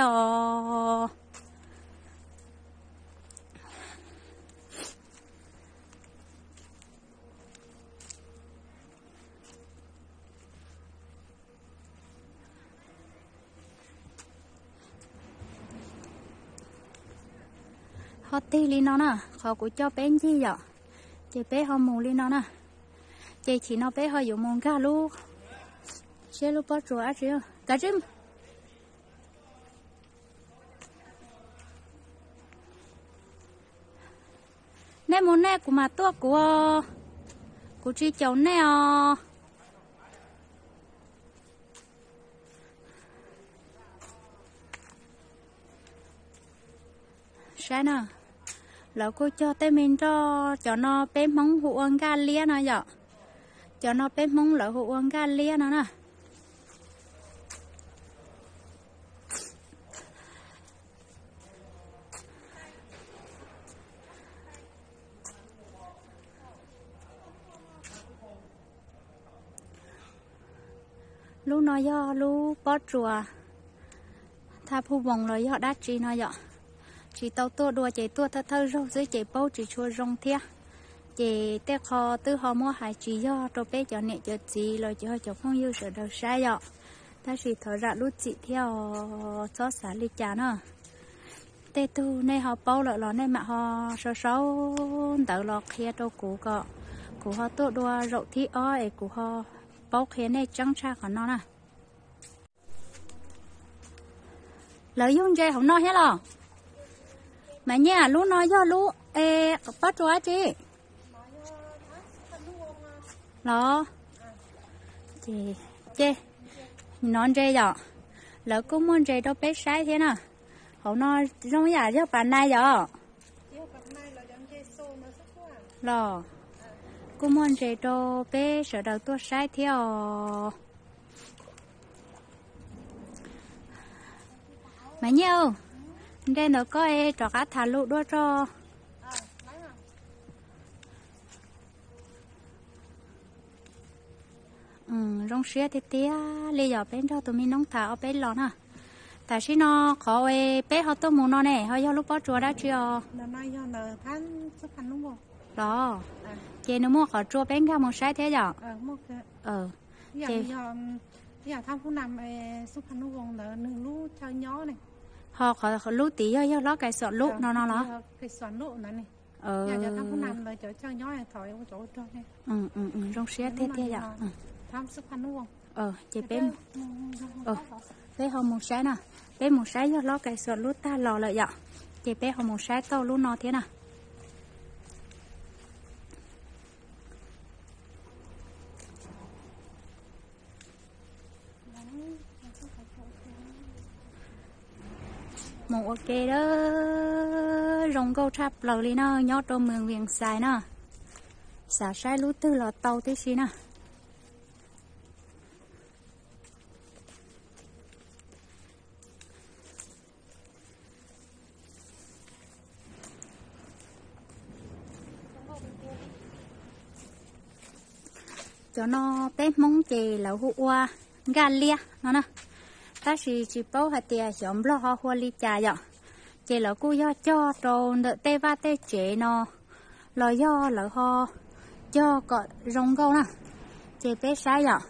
họ ti li nó nè họ cũng cho bé gì vậy chị bé họ mù li nó nè chị chỉ nó bé họ dùng mông cá luôn xe lúc bắt rồi ăn chưa cá chim nè muốn nè của mà tua của chị cháu nè sai nè lão cô cho tay mình cho nó bé móng hụ ăn ga lia nó vậy cho nó bé móng lỡ hụ ăn ga lia nó nè lú nó do lú bó chùa tha phu vòng rồi họ đắt chi nó vậy chỉ tao tua đùa chỉ tua thơ rau dưới chỉ bao chỉ chua rong thia chỉ té kho tư họ mua hải chỉ do cho bé cho nè cho chị rồi cho cho phong yêu sợ đầu sai vậy ta chỉ thở ra lút chị theo cho xả ly trà nữa té tu này họ bao lợi lọ này mà họ sáu tự lọ kia đâu của họ tua đùa rậu thi oi của họ bao kia này trắng cha của nó nè lợi dụng chơi không nói hết rồi mà nhà lú nói do lú bắt chó chị đó chị non chơi giờ lỡ cũng muốn chơi đâu bé sai thế nào họ nói trong nhà cho bạn này rồi lò cũng muốn chơi đâu bé sợ đầu tôi sai theo mà nhiều đây nó có trò cá thả lụ đó cho rong xía thì tía lấy giờ bên cho tụi mình nông thả ở bên lon ha tại khi nó khó bé họ tôm mù nó nè họ do lúc bỏ chùa đã chưa là nay do là than xuất hành đúng không đó chị nó mua họ chùa bên ra một sai thế giờ một cái giờ tham phú nằm xuất hành đúng không là nương lú cho nhỏ này họ lú tí do nó cái sọt lú nó đó cái sọt lú này này giờ tham phú nằm là cho nhỏ này thổi ở chỗ cho này rong xía thế giờ tham xuất hành đúng không chị bé bé họ một trái nè bé một trái do nó cái sọt lú ta lò lợi vậy chị bé họ một trái to lú nó thế nè một ok đó rong câu chắp lời đi nó nhót trong mường viền xài nè xả sai lú tư lò tàu tí xí nè cho nó bé móng chè là hua galia nó nè ta chỉ bảo hạt tiền giống lo hoa hoa li trà vậy chè là cô do cho tròn đợi tê va tê chè nó lo do là ho cho cọ rong câu nè chè bé sai vậy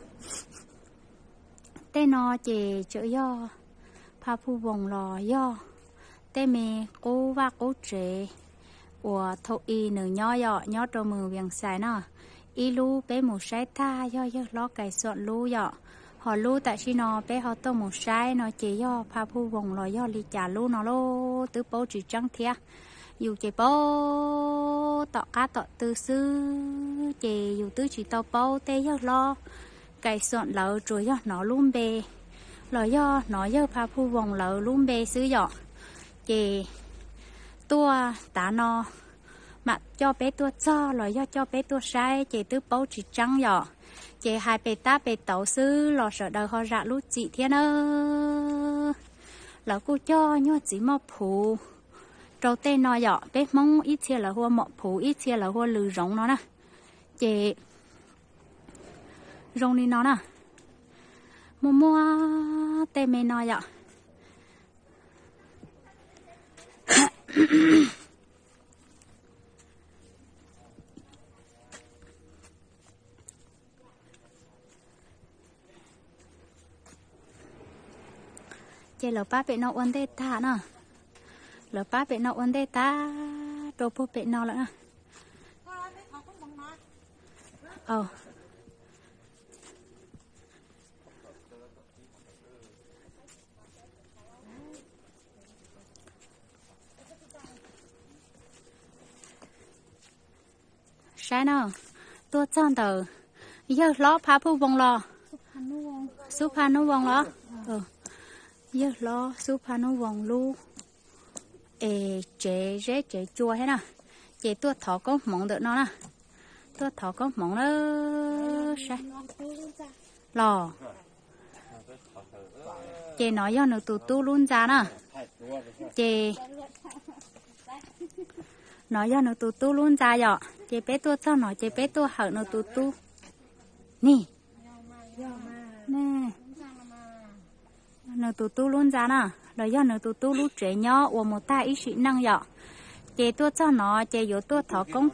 tê nó chè chữ do pha phu vòng lò do tê mì cô va cô chè của thâu y nửa nhỏ nhỏ trong mười viền xài nè y lu bé một trái ta do lo cày sọn lu dọ họ lu tại khi nó bé họ tôm một trái nó chỉ do pha phu vòng lo do li trà lu nó lô tứ bố chỉ trắng thia dù chỉ bố tọ cá tọ tư sư chỉ dù tứ chỉ tao bố tê do lo cày sọn lợ rồi do nó luôn bề lo do nó do pha phu vòng lợ luôn bề sư dọ chỉ tua tả nó mà cho bé tua cho rồi do cho bé tua sai chỉ tứ bố chỉ trắng dọ chị hai bề ta bề tàu sư lò sợ đời họ rạ lú chị thiên ơ là cô cho nhớ chỉ mò phù trâu tên nó dọ bé mong ít chia là hoa mọ phù ít chia là hoa lừ rồng nó nè chị rồng đi nó nè mua tên mê nó dọ chị lỡ ba bị nó uốn tê ta nè lỡ ba bị nó uốn tê ta đồ bố bị nó nữa sai nào tôi chọn tờ giờ lo phá phu vòng lo súp pha nó vòng lo giờ lo súp pha nó vòng lu chế chua hết nè chế tôi thọ có mỏng được nó nè tôi thọ có mỏng đó sai lò chế nói do nó tu luôn ra nè chế nói do nó tu luôn ra rồi chế bé tôi cho nó chế bé tôi hở nó tu nè nè nó tu luôn ra nè rồi do nó tu lúc trẻ nhỏ của một ta ý sĩ năng vậy chế tôi cho nó chế yếu tôi thọ công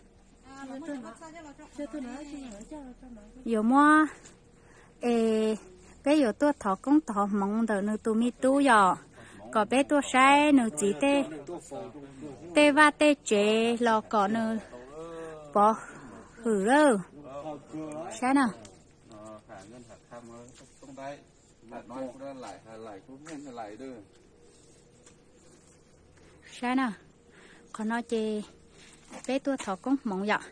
yếu mua bé yếu tôi thọ công thọ mong đợi nó tu mi tu vậy có bé tôi sai nó chỉ tê va tê chế lò có nó bỏ hử đâu sai nào sai nào còn nó chê bé tôi thọ cũng mỏng vậy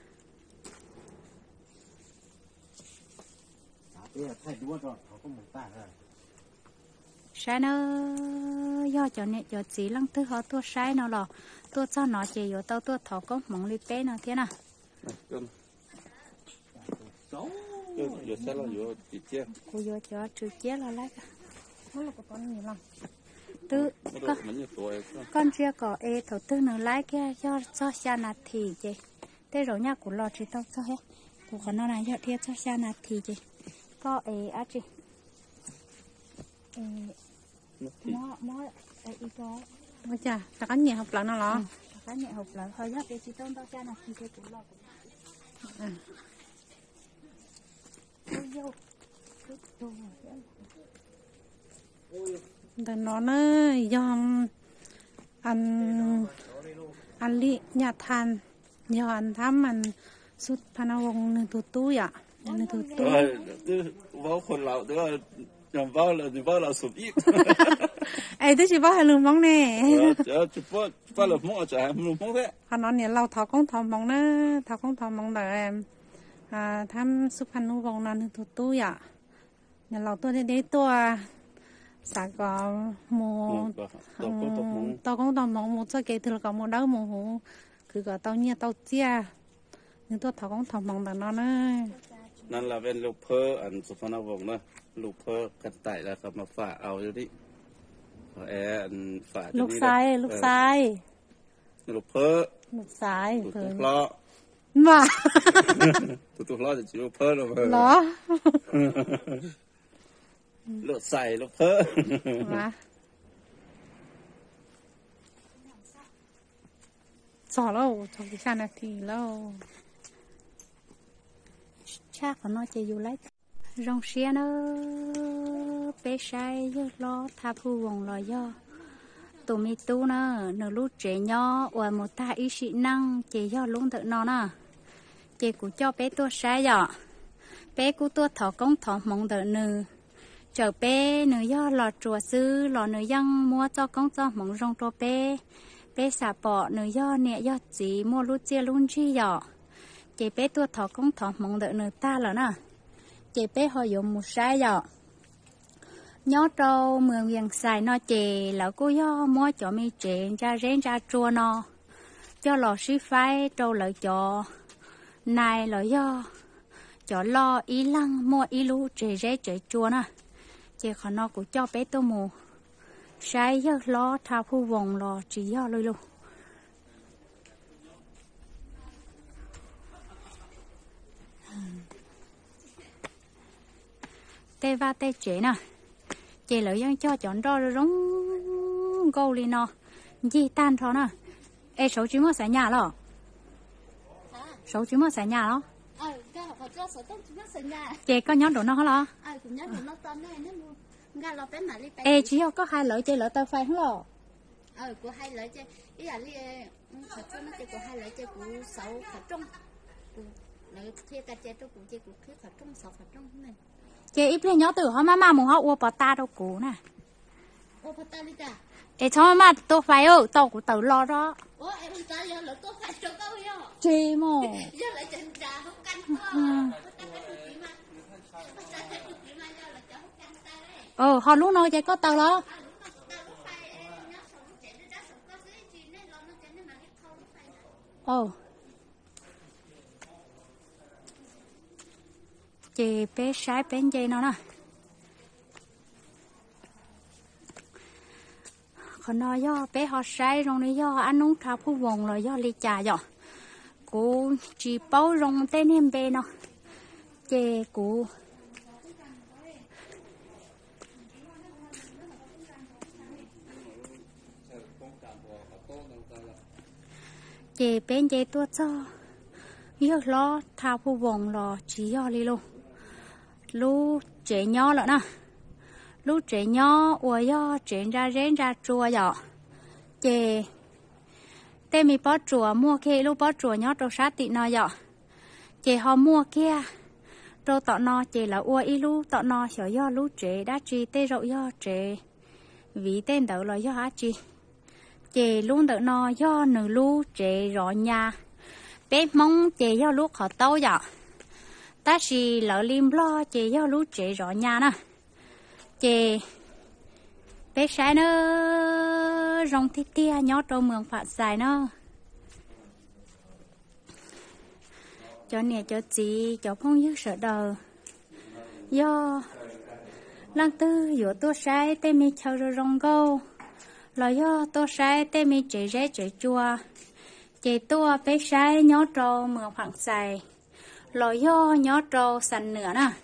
sai nó do cho nè cho chỉ lăng thứ họ tua sai nó lò tua cho nó chỉ vô tao tua thọ có mỏng li bé nó thế nào giờ sẽ là giờ chỉ chia cô vô cho trừ chế là lấy nó là có con nhiều lắm tư con chia cỏ e thầu tư nữa lấy kia cho xa nạt thì chị thế rồi nha của lò chỉ tao cho hết của con nó này cho thiệt cho xa nạt thì chị có e á chị mó ý có bây giờ ta có nhiều học lần nào lo cái nhẹ học là hơi nhấp để chỉ tông tao cha là khi cái cũng lo แต่nó nữa yom ăn li nhà than yom ăn thắm ăn sút panawong nương tụi à nương tụi vàoคนเราแต่ว่าอย่างว่าเราสุดอีก ai tới chỉ bảo hai lương mong nè chỉ bảo là mong cho hai lương mong đấy họ nói nè lâu thọ con thọ mong nữa thọ con thọ mong đợi em thăm sút panawong nương tụi à nhà lâu tôi để tôi xã có một tao cũng tao mong một số cái thứ có một đâu một hồ cứ có tao nhia tao chia nhưng tôi thằng cũng thằng mong tao nó นั่นละเป็นลูกเพ้ออันสุพรรณวงศ์นะลูกเพ้อกันไต่แล้วครับมาฝากเอาอยู่ดิอันฝากลูกชายลูกเพ้อลูกชายเพ้อล้อมาตัวล้อจะลูกเพ้อหรือเปล่าล้อลูกใส่ลูกเพ้อมาสอนแล้วสอนวิชานาทีแล้วชาของน้อยจะอยู่ไรรองเชียนเป้ใช้ยอดล้อท่าผู้วงลอยย่อตัวมีตู้เนอะหนูรู้เจย่อว่าหมดตาอีสินั่งเจย่อลุงเถอะนอนน่ะเจกูchoเป้ตัวใช้ย่อเป้กูตัวถอก้องถอมองเถอะหนึ่งเจอเป้หนูย่อหลอดจัวซื้อหลอดหนูยังมัวchoก้องcho mong rongตัวเป้สาปอหนูย่อเนี่ยย่อจีมัวรู้เจียลุนชี่ย่อเจเป้ตัวถอก้องถอมองเถอะหนูตาแล้วน่ะเจเป้หอยมmột saiย่nhớ trâu mường miền xài nó chè lão cô yo mua cho mi chè ra rén ra chua nó cho lò xí phái trâu lợi cho này lợi yo cho lo ý lăng mua ý lú chè ré chè chua nè chè khó nó cũng cho bé tô mù sai yo lo thao phu vòng lò chỉ yo lôi luôn tê va tê chè nè chị lợi dân cho chọn ro rống gâu li nó gì tan thôi nè ê số chú mua xài nhà lo số chú mua xài nhà lo chị có nhớ đồ nó hả lo ê chỉ có hai lợi chơi lợi tao phải hả lo của hai lợi chơi ý là thật sự nó chơi của hai lợi chơi của sáu thật trong lợi thiệt cả chơi tôi cũng chơi của thiệt thật trong sáu thật trong này chị ít lên nhớ từ họ má muốn họ uo bỏ ta đâu cũ nè uo bỏ ta đi cả ê cho má tôi phải tao cũng tự lo đó em ta giờ là tôi phải cho câu yo chị mồ giờ lại chân trà không canh họ lúc nào chạy có tao đó chị bé sái bên dây nó nè còn nó do bé họ sái rong này do ăn uống thao phu vòng rồi do ly trà rồi cô chỉ bao rong tên em bé nó chị cô chị bên dây tua cho yêu lo thao phu vòng lò chỉ do ly luôn lú trẻ nhỏ lợ nè lú trẻ nhỏ ủa do trẻ ra rén ra chùa dọ chè tên mi bó chùa mua kia lú bó chùa nhỏ trâu sát tị nó dọ chè họ mua kia trâu tọ nó chè là ủa y lú tọ nó xỏ do lú trẻ đã chi tê rậu do trẻ vì tên đỡ là do hả chi chè luôn đỡ nó do nửa lú trẻ rõ nhà bé mong chè do lú khó tâu dọ ta chỉ lỡ lim lo chị do lú chị rõ nhà nè chị bé sai nó rong tít tia nhót trong mường phạt dài nó cho nè cho chị cho phong dứt sợ đời do lăng tư giữa tôi sai tê mi chờ rồi rong câu là do tôi sai tê mi chạy rẽ chạy chua chạy tua bé sai nhót trong mường phạt dài là do nhót trong sành nữa nè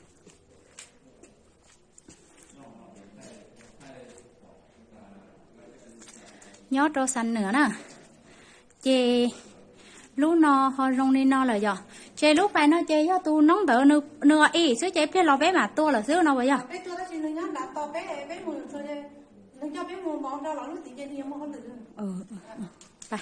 nhót trong sành nữa nè chị lúc nó họ rong đi nó là giờ chị lúc này nó chị do tu nóng đỡ nửa ý chứ chị biết lo bé mà tua là xíu nó bây giờ bé tua đó chỉ nó đã to bé mùi thôi nó cho bé mùi món đâu nó tự nhiên thì không có tự ไป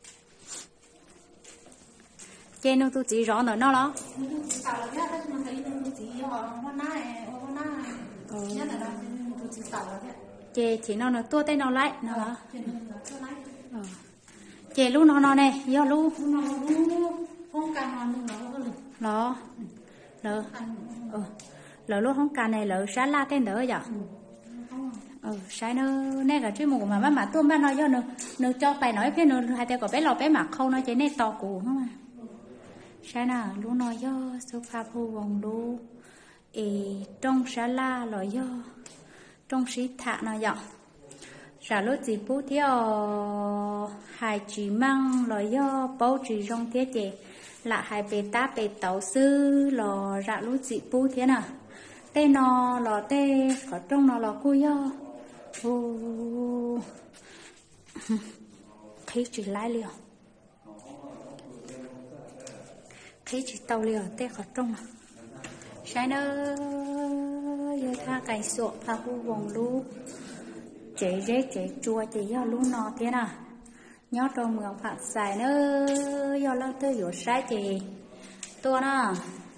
chị nó tu chỉ rõ nữa nó đó xào là nhất đó mà thấy nó chỉ họ hoa na nhất là nó chỉ xào là thế chị chỉ nó tua tay nó lại nó đó chị lúc nó này do lúc không cần hoàn nó lỡ lúc không cần này lỡ sáng la tên đỡ giờ sáng nó nè cả trên mùng mà tua mà nó do nó cho bài nói phía nó hai tay có bé lò bé mặc khâu nó chỉ nè to củ không mà sáng nào lúc nó do số pha phu vòng đu trong sáng la lỡ do trong sĩ thạ nó dọn trả lúc gì bố theo hai chỉ mang lò do bố chỉ trong thế chị là hai bề tá bề tàu sư lò ra lúc gì bố thế nào tê nó lò tê có trong nó lò cô do thấy chỉ lái liều thấy chỉ tàu liều tê có trong sai nữa giờ tha cày sụp pha khu vòng lú chạy rết chạy chua chạy do lú nó thế nào nhớ trong mường phạt xài nữa do lâu tư dụ sai chị tua nó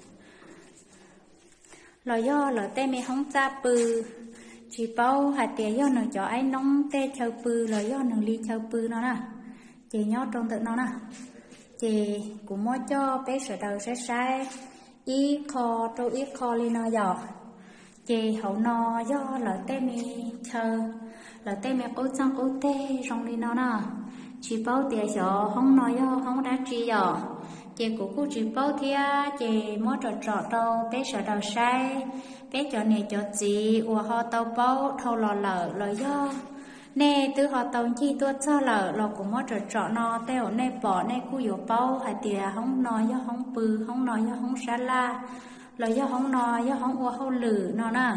là do là tê mi không ra bự chỉ bao hạt tiền do nó cho ai nóng tê chờ bự là do nó ly chờ bự nó nè chị nhớ trong tự nó nè chị cũng muốn cho bé sợ đầu sẽ sai ít kho trâu ít kho lên nó giỏ chị hậu nó do là tê mi chờ là tê mi cố trong cố tê trong đi nó nè chỉ bao tiền cho không nói do không đã chi giỏ chị của cô chỉ bao thia chị muốn trọ đâu bé sợ đầu sai bé cho này cho chị của họ tàu bao thâu lò lỡ do nè từ họ tàu chi tuốt cho lỡ cũng muốn trọ nó teo nè bỏ nè cô yếu bao hay tiền không nói do không bự không nói do không xa la lời do không nói do không ua không lử nó nè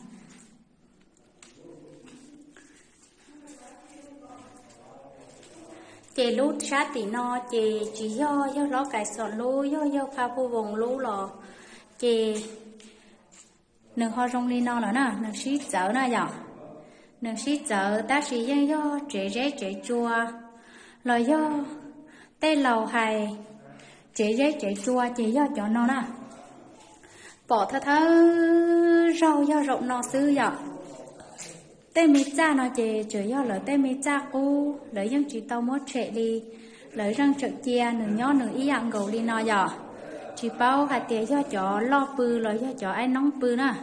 chị lút sát thì nó chị chỉ do nó cài sọt lú do pha phu vùng lú lò chị nương hoa rong đi nó nè nương xí chở nè giờ nương xí chở ta xí dân do trẻ rét trẻ chua lời do tên lầu hài trẻ rét trẻ chua chị do cho nó nè bỏ thơ rau do rộng nó xứ giờ tên mi cha nó chị chủ do lời tên mi cha cô lời dân chỉ tao mót trẻ đi lời răng trực chia nửa nhỏ nửa ý ăn gầu đi nó giờ chỉ bao hạt tiền do chó lo bự lời do chó ai nóng bự nè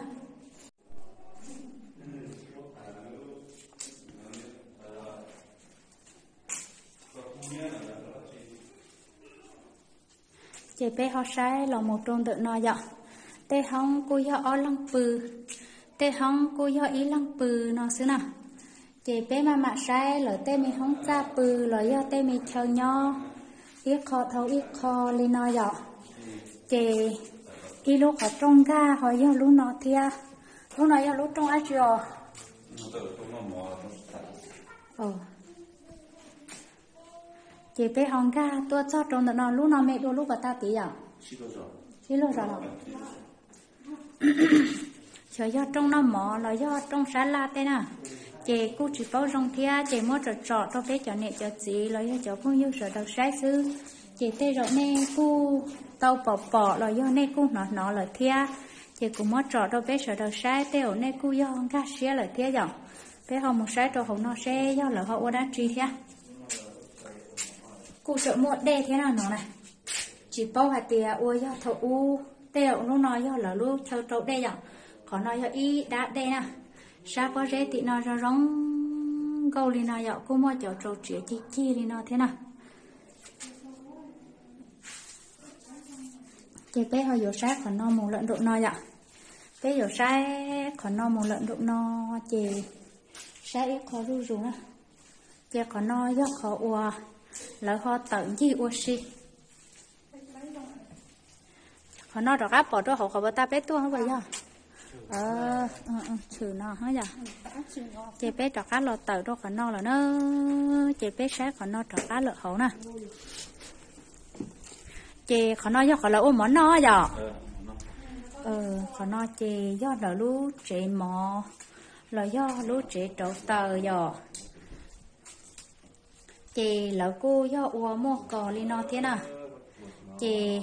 chị bé họ sai là một trong tự nó giờ tê hông cô do ó lăng bự tê hông cô do ý lăng bự nó xứ nào chị bé mà sai lỡ tê mi hông cha bự lỡ do tê mi chờ nho ít kho thâu ít kho lên nó dọ chị đi lúc ở trong ga hỏi do lúc nó thia lúc nó do lúc trong ai chưa chị bé hông ga tôi cho trong nó lúc nó mẹ đôi lúc bà ta tí à xí lô rồi chờ do trong nó mỏ là do trong xá la thế nào chị cô chỉ bao rong thia chị mua trọ cho bé cho nè cho chị là do cho phong yêu sợ đầu sai sư chị tê rồi nè cô tàu bỏ là do nè cô nó là thia chị cũng mua trọ cho bé sợ đầu sai tê ở nè cô do ga xé là thia dòng bé họ một sai cho họ nó xe do là họ đã truy thia cô sợ mua đê thế nào nó này chỉ bao hạt tiền ôi do thầu u tê ở nó nói do là lúc thầu trâu đê dòng còn nói do y đã đê nè sao có rễ thì nó ra rong câu đi nào dạo cô mua chậu trâu trẻ chi đi nào thế nào chị bé hơi dầu sát còn no một lợn độ no dạ bé dầu sát còn no một lợn độ no chị sát ít khó ru rú nè chị còn no gió khó ua lỡ họ tận gì ua xì họ no được áp bỏ đó họ bỏ ta bé tua không vậy giờ trừ nó hết giờ chị bé trọt cá lọt tờ đó còn no là nó chị bé sát còn no trọt cá lợn hậu nè chị còn no do còn là ôm món no giờ còn no chị do là lú chị mò là do lú chị trộn tờ giờ chị là cô do ua mua cò li no thế nào chị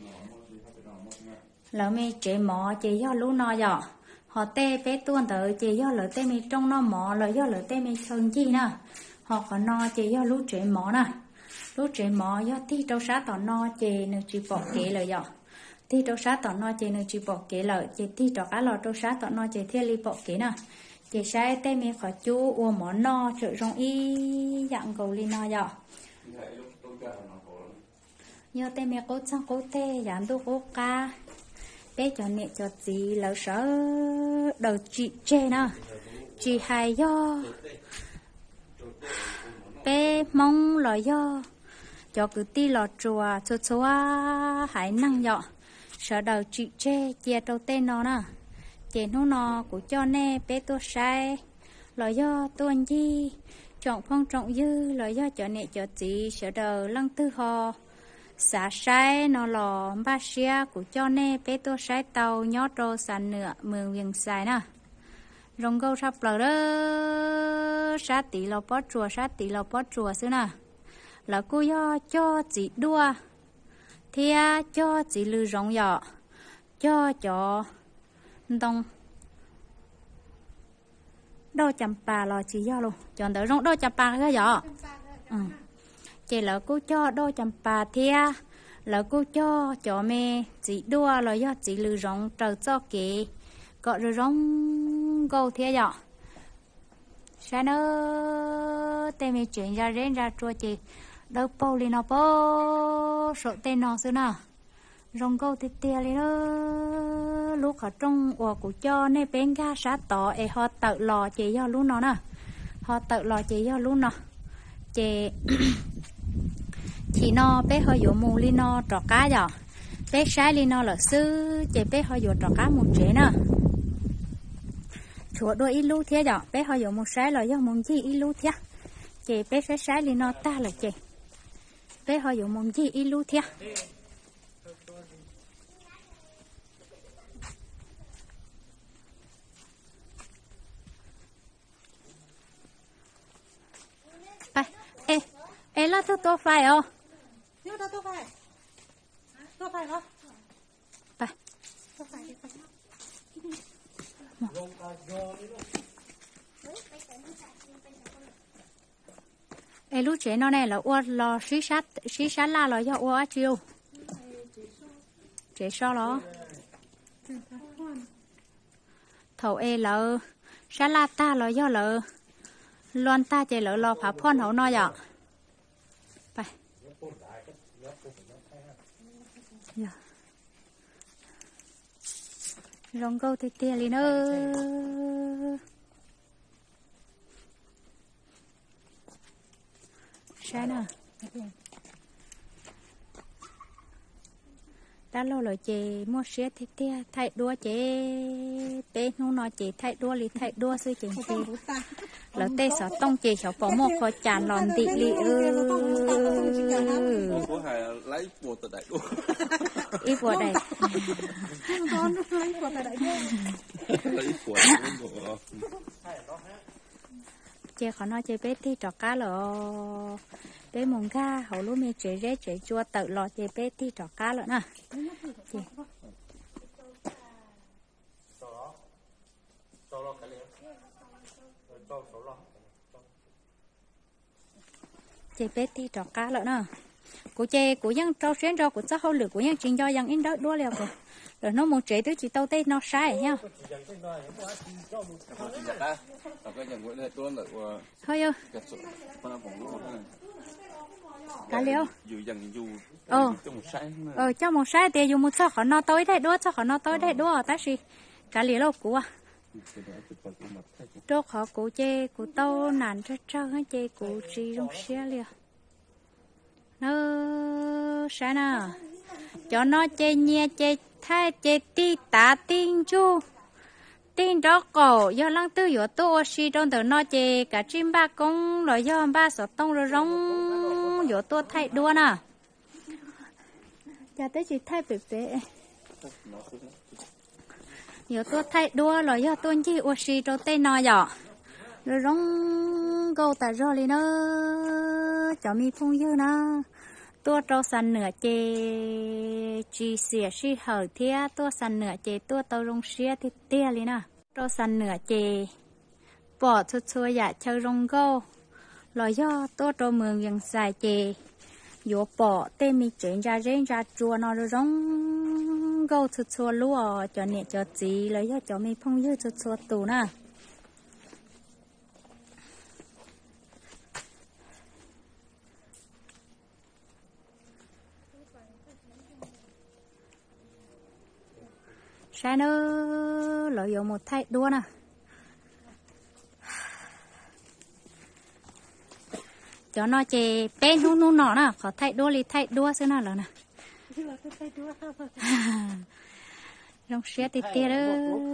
là mi chị mò chị do lú no giờ họ tê bé tuôn tới chị do lỡ tê mi trong no mò là do lỡ tê mi sơn chi nè họ còn no chị do lú chị mò nè lú chị mò do thi trâu sát tỏ no chị nữa chị bỏ kế lời giờ thi trâu sát tỏ no chị nữa chị bỏ kế lời chị thi trò cá lò trâu sát tỏ no chị thiên li bỏ kế nè chị sai tê mi khỏi chú uo mỏ no trợ rong y dạng cầu li no giờ nhớ tê mi cố sang cố tê dán tu cố ca bé cho nè cho gì lỡ sợ đầu chị chê nè chị hay do bé mong là do cho cứ ti lọt chùa chua hãy năng dọ sợ đầu chị chê chia trâu tên nó nè chị nó của cho nè bé tôi sai là do tôi gì trọng phong trọng dư là do cho nè cho chị sợ đầu lăng tư hò xả sai nó lò ba xia của cho nè bé tôi sai tàu nhó trâu sàn nửa mường viền xài nè rong câu sắp lờ đó sát tí lò bó chùa xứ nè là cô do cho chị đua thì cho chị lư rong dọ cho đông đô chăm bà lò chị do luôn chọn tới rong đô chăm bà cái dọ chị là cô cho đô chăm bà thì là cô cho mẹ chị đua là do chị lư rong trời cho kỹ gọi rồi rong câu thế dọ sao nó tên mình chuyển ra đến ra chua chị đâu bao li nó bao sợ tên nó xưa nào rong câu thì tia li nó lúc ở trong ổ của cho nên bên ga sát tỏ ấy họ tự lò chị do lúc nó nè họ tự lò chị do lúc nó chị chỉ nó bé hơi dụ mù li nó trọ cá giờ bé sai li nó là sư chị bé hơi dụ trọ cá một chế nè chúa đôi ít lú thế giờ bé hơi dụ một sai là do mùng chi ít lú thế chị bé sẽ sai li nó ta là chị bé hơi dụ mùng chi ít lú thế ê là thứ tôi phải không? Nếu đó tôi phải không? Phải. Tôi phải đi phải. Ê lúc chế nó này là uo lò xí sát la là do uo chiêu. Chế sao đó? Thầu ê lỡ sát la ta là do lỡ loan ta chế lỡ lò phá phon hậu nói ạ. Phải. Dạ. Rong câu thì tia li nữa. Sao nè. Đã lâu rồi chị mua xe thì tia thay đua chị bé không nói chị thay đua li thay đua sư chị lỡ tê sợ tông chị sợ bỏ một khỏi tràn lòn tị li có hay lấy bùa từ đại luôn ít bùa đây con lấy bùa từ đại lấy bùa chị khó nói chị bé thì trò cá lỡ bé mùng ga hậu lúc mẹ chế rễ chế chua tự lò chị bé thì trò cá lỡ nè chị bé thì trò cá lỡ nè của chị của dân trâu xuyên rau của cháu hậu lửa của dân trình do dân in đó đua liều kìa rồi nó một chế tôi chỉ tao tê nó sai nhá thôi yêu cá liêu cho một sai thì dùng một cho họ nó tối đấy đua cho họ nó tối đấy đua ta gì cá liêu lâu cũ à đua họ cũ chê cũ tao nản cho hết chê cũ chỉ trong xe liêu nó sai nè cho nó chê nhẹ chê thay chê ti tá tin chu tin đó cổ do lăng tư yếu tô si trong từ nó chê cả chim ba công rồi do ba sọt tông rồi rong yếu tô thay đua nè cha tới chỉ thay bể bể yếu tô thay đua rồi do tôn chi ô si trong tay nó nhỏ rồi rong câu ta rồi đi nó cho mi phong dư nè tua trâu săn nửa chê chỉ xỉa xí hở thia tua săn nửa chê tua tàu rong xía thì tia li nè trâu săn nửa chê bỏ chút xua dạ chơi rong gâu lò do tua trâu mường viếng xài chê yếu bỏ tê mi chén ra chua nó rồi rong gâu chút xua lúa cho nhẹ cho gì lò do cho mi phong dư chút xua tù nè sai nữa lợi dụng một thay đua nè cho nó chè bên nu nọ nè khó thay đua li thay đua xưa nào rồi nè trong xe thì tia đó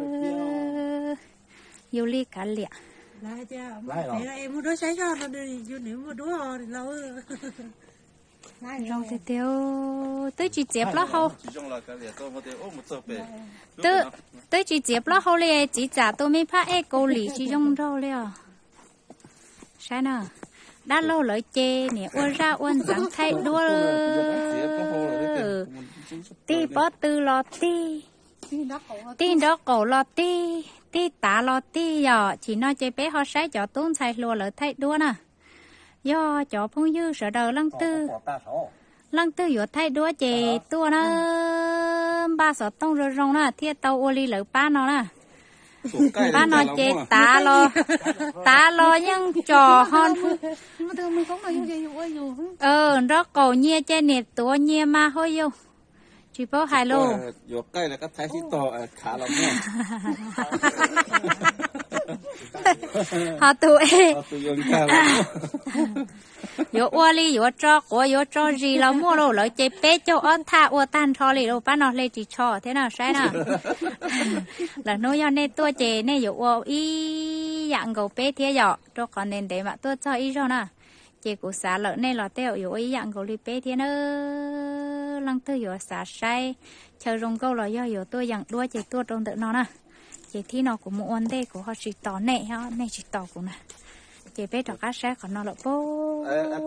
yêu li cả liệt lại chứ em mua đũa sấy cho nó đi vô nếu mua đũa thì lâu rong thì tiêu tới chỉ dẹp lá hậu tới chỉ dẹp lá hậu liền chỉ trả tôi mới phát ấy câu lì chỉ trong đâu liền sai nè đã lâu lời chê nè uốn ra uốn dáng thay đua ti bó tư lò ti tin đó cổ lò ti ti tá lò ti giờ chỉ nói chê bé họ sai cho tốn sai lùa lời thay đua nè do cho phong dư sợ đầu lăng tư yếu thay đua chè tua nó ba sợ tông rồi rong nè thiết tàu ô ly lỡ ba nó nè ba nó chè tá lo nhưng trò hon đó cầu nhia chè nè tua nhia ma hôi vô chỉ bao hai lô yếu cây là các thái sĩ to khá lắm nha họ tụi yo ô li yo cho của yo cho gì là mua đồ lợi chế bé cho ăn tha ô tan cho li đồ bán nó lên chỉ cho thế nào sai nào là nói cho nên tôi chế nên yo ô y dạng gấu bé thế giờ cho còn nên để mà tôi cho y rồi nè chế của xã lợi nên là teo yo y dạng gấu li bé thế nữa lăng tư yo xã sai chờ rong câu là do yo tôi dạng đua chế tôi trong tự nó nè chế thì nó cũng muốn đây của họ chỉ tỏ nè ha này chỉ tỏ cũng nè chế bé trò cá sát còn nó là bố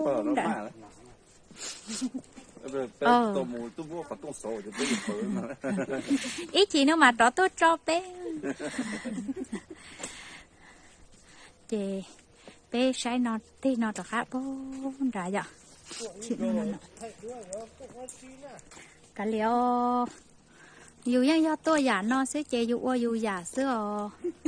ít chỉ nữa mà đó tôi cho bé chế bé sai nó thì nó trò cá bố đã vậy cả liều dù yang do tôi giả nó sẽ chế dù giả xưa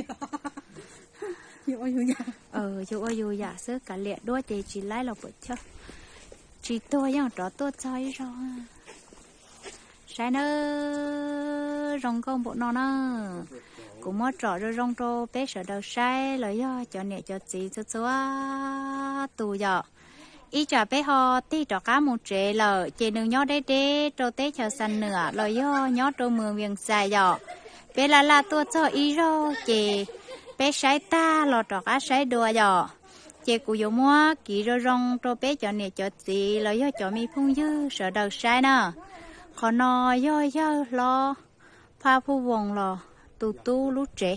dù giả xưa cả liệt đua thì chỉ lấy là bữa cho chỉ tôi yang đó tôi chơi rồi sai nữa rong con bộ nó cũng mất trọ rồi rong trô bé sợ đầu sai lời do cho nhẹ cho chị cho tù giờ ý trả bé ho tí trọ cá một trẻ lờ chị đừng nhó đế trô tế chờ săn nửa lời do nhó trô mường miệng dài dọ bé là tua cho ý rồi chị bé sái ta lò trọ cá sái đùa dọ chị cụ dụ mua kỹ rồi rong trô bé cho nè cho chị lời do cho mi phun dư sợ đầu sai nè còn nó do lo pha phu vòng lò tu lú trẻ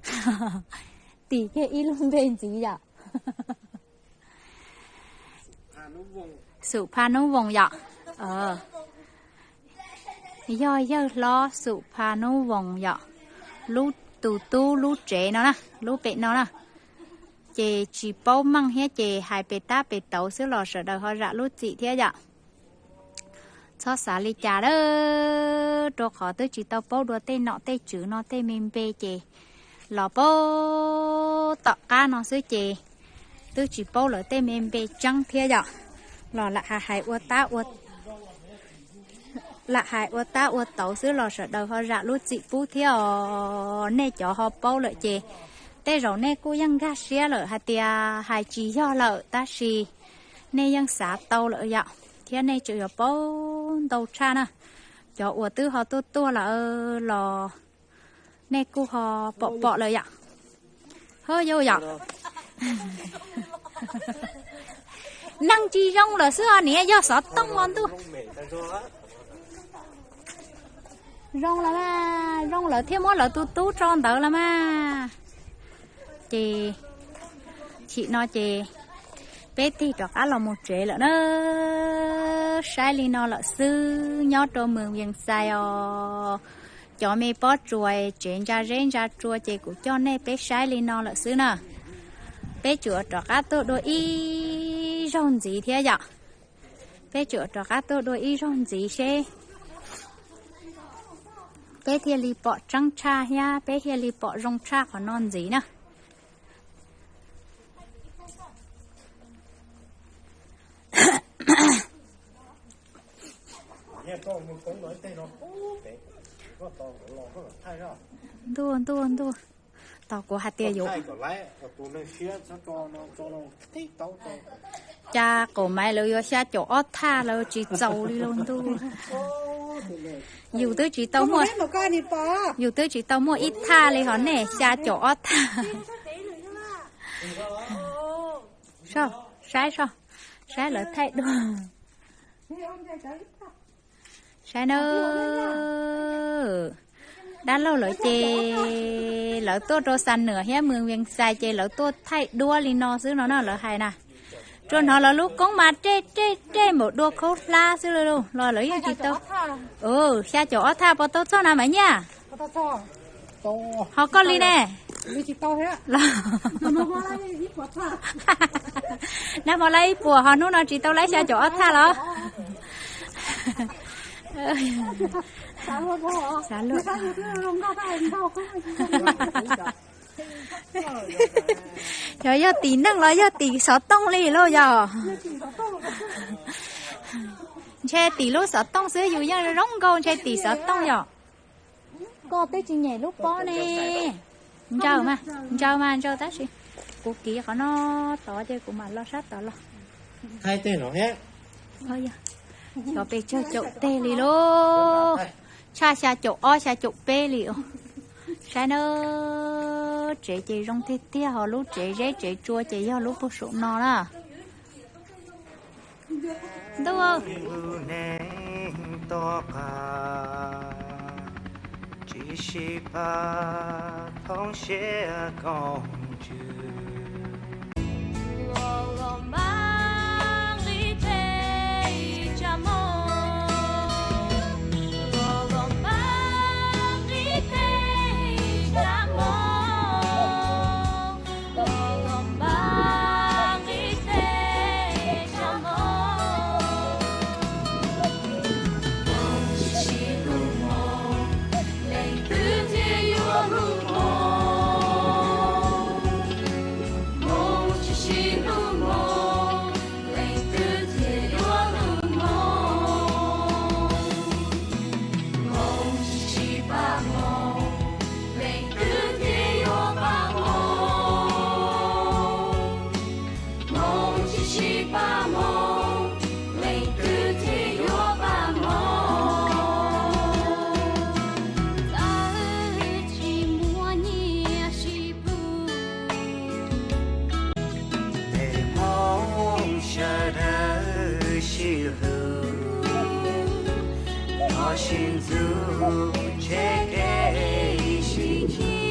tỉ cái ý luôn bên gì vậy sự pha nấu vòng dọ do lo sự pha nấu vòng dọ lú tu lú trẻ nó nè lú bể nó nè chè chỉ bao măng hết chè hai bể ta bể tàu xứ lò sợ đời họ rạ lú chị thế vậy xóa xả li chả đó đồ khó tôi chỉ tao bao đồ tên nọ tên chữ nó tên mình bê chè lò bao tọ cá nó xứ chè tôi chỉ bao lỡ tên mình bê trắng thế giờ lò là hại uất ta uất là hại uất ta uất tàu xứ lò sợ đầu họ rạ lút chị phú theo nè cho họ bao lỡ chè tê rồi nè côยังgà xía lỡ hạt tia hại chỉ do lỡ ta xì nèยังxả tàu lỡ dạo thế này chịu ở bao đầu cha nè cho uất tư họ tua là lò nè cô họ bỏ lỡ dạo hơi vô dạo năng chi rong là xưa nè do sợ tông ngon tu rong là ma rong là thêm món là tu tròn tớ là ma chị nói chị bé thì cho cá là một trẻ là nó sai li nó là sư nhót đồ mường viên sai cho mẹ bó chuối chuyện ra rén ra chua chị cũng cho nên bé sai li nó là sư nè bé chữa cho cá tôi đôi y rong gì thế vậy bé chữa cho cá tôi đôi y rong gì xe bé thì li bỏ trắng cha nha bé thì li bỏ rong cha còn non gì nè đua tao của hạt tiêu dụ cha của mày lời yo xa chỗ ót tha lời chỉ giàu đi luôn tu dù tôi chỉ tao mua dù tôi chỉ tao mua ít tha lấy hòn nè xa chỗ ót tha sao sai lỡ thay đồ sai nữa đã lâu lỡ chê lỡ tốt đồ sàn nửa hết mường viên sai chê lỡ tốt thay đua li nó xứ nó lỡ hay nè cho nó là lúc con mà chê một đua khâu la xứ luôn lo lỡ gì tao xa chỗ tha bỏ tốt sao nào mày nha họ có li nè nó mà lấy bùa họ nó chỉ tao lấy xa chỗ tha lo xả luôn trời ơi tí năng lo giờ tí sáu tông li lo giờ che tí lúc sáu tông xưa dù như rong câu che tí sáu tông giờ cô tới chuyện nhảy lúc bó nè chào mà ta gì cô kia có nó tỏ chơi của mà lo sát tỏ lo hai tên nó hết thôi giờ cho bé chơi chỗ tê li lô cha chỗ cha chỗ bê li sai nó trẻ chị rong tia họ lúc trẻ chua chị do lúc bút sụn nó đó đúng không chỉ là ba thông xe con chữ 心如切给心。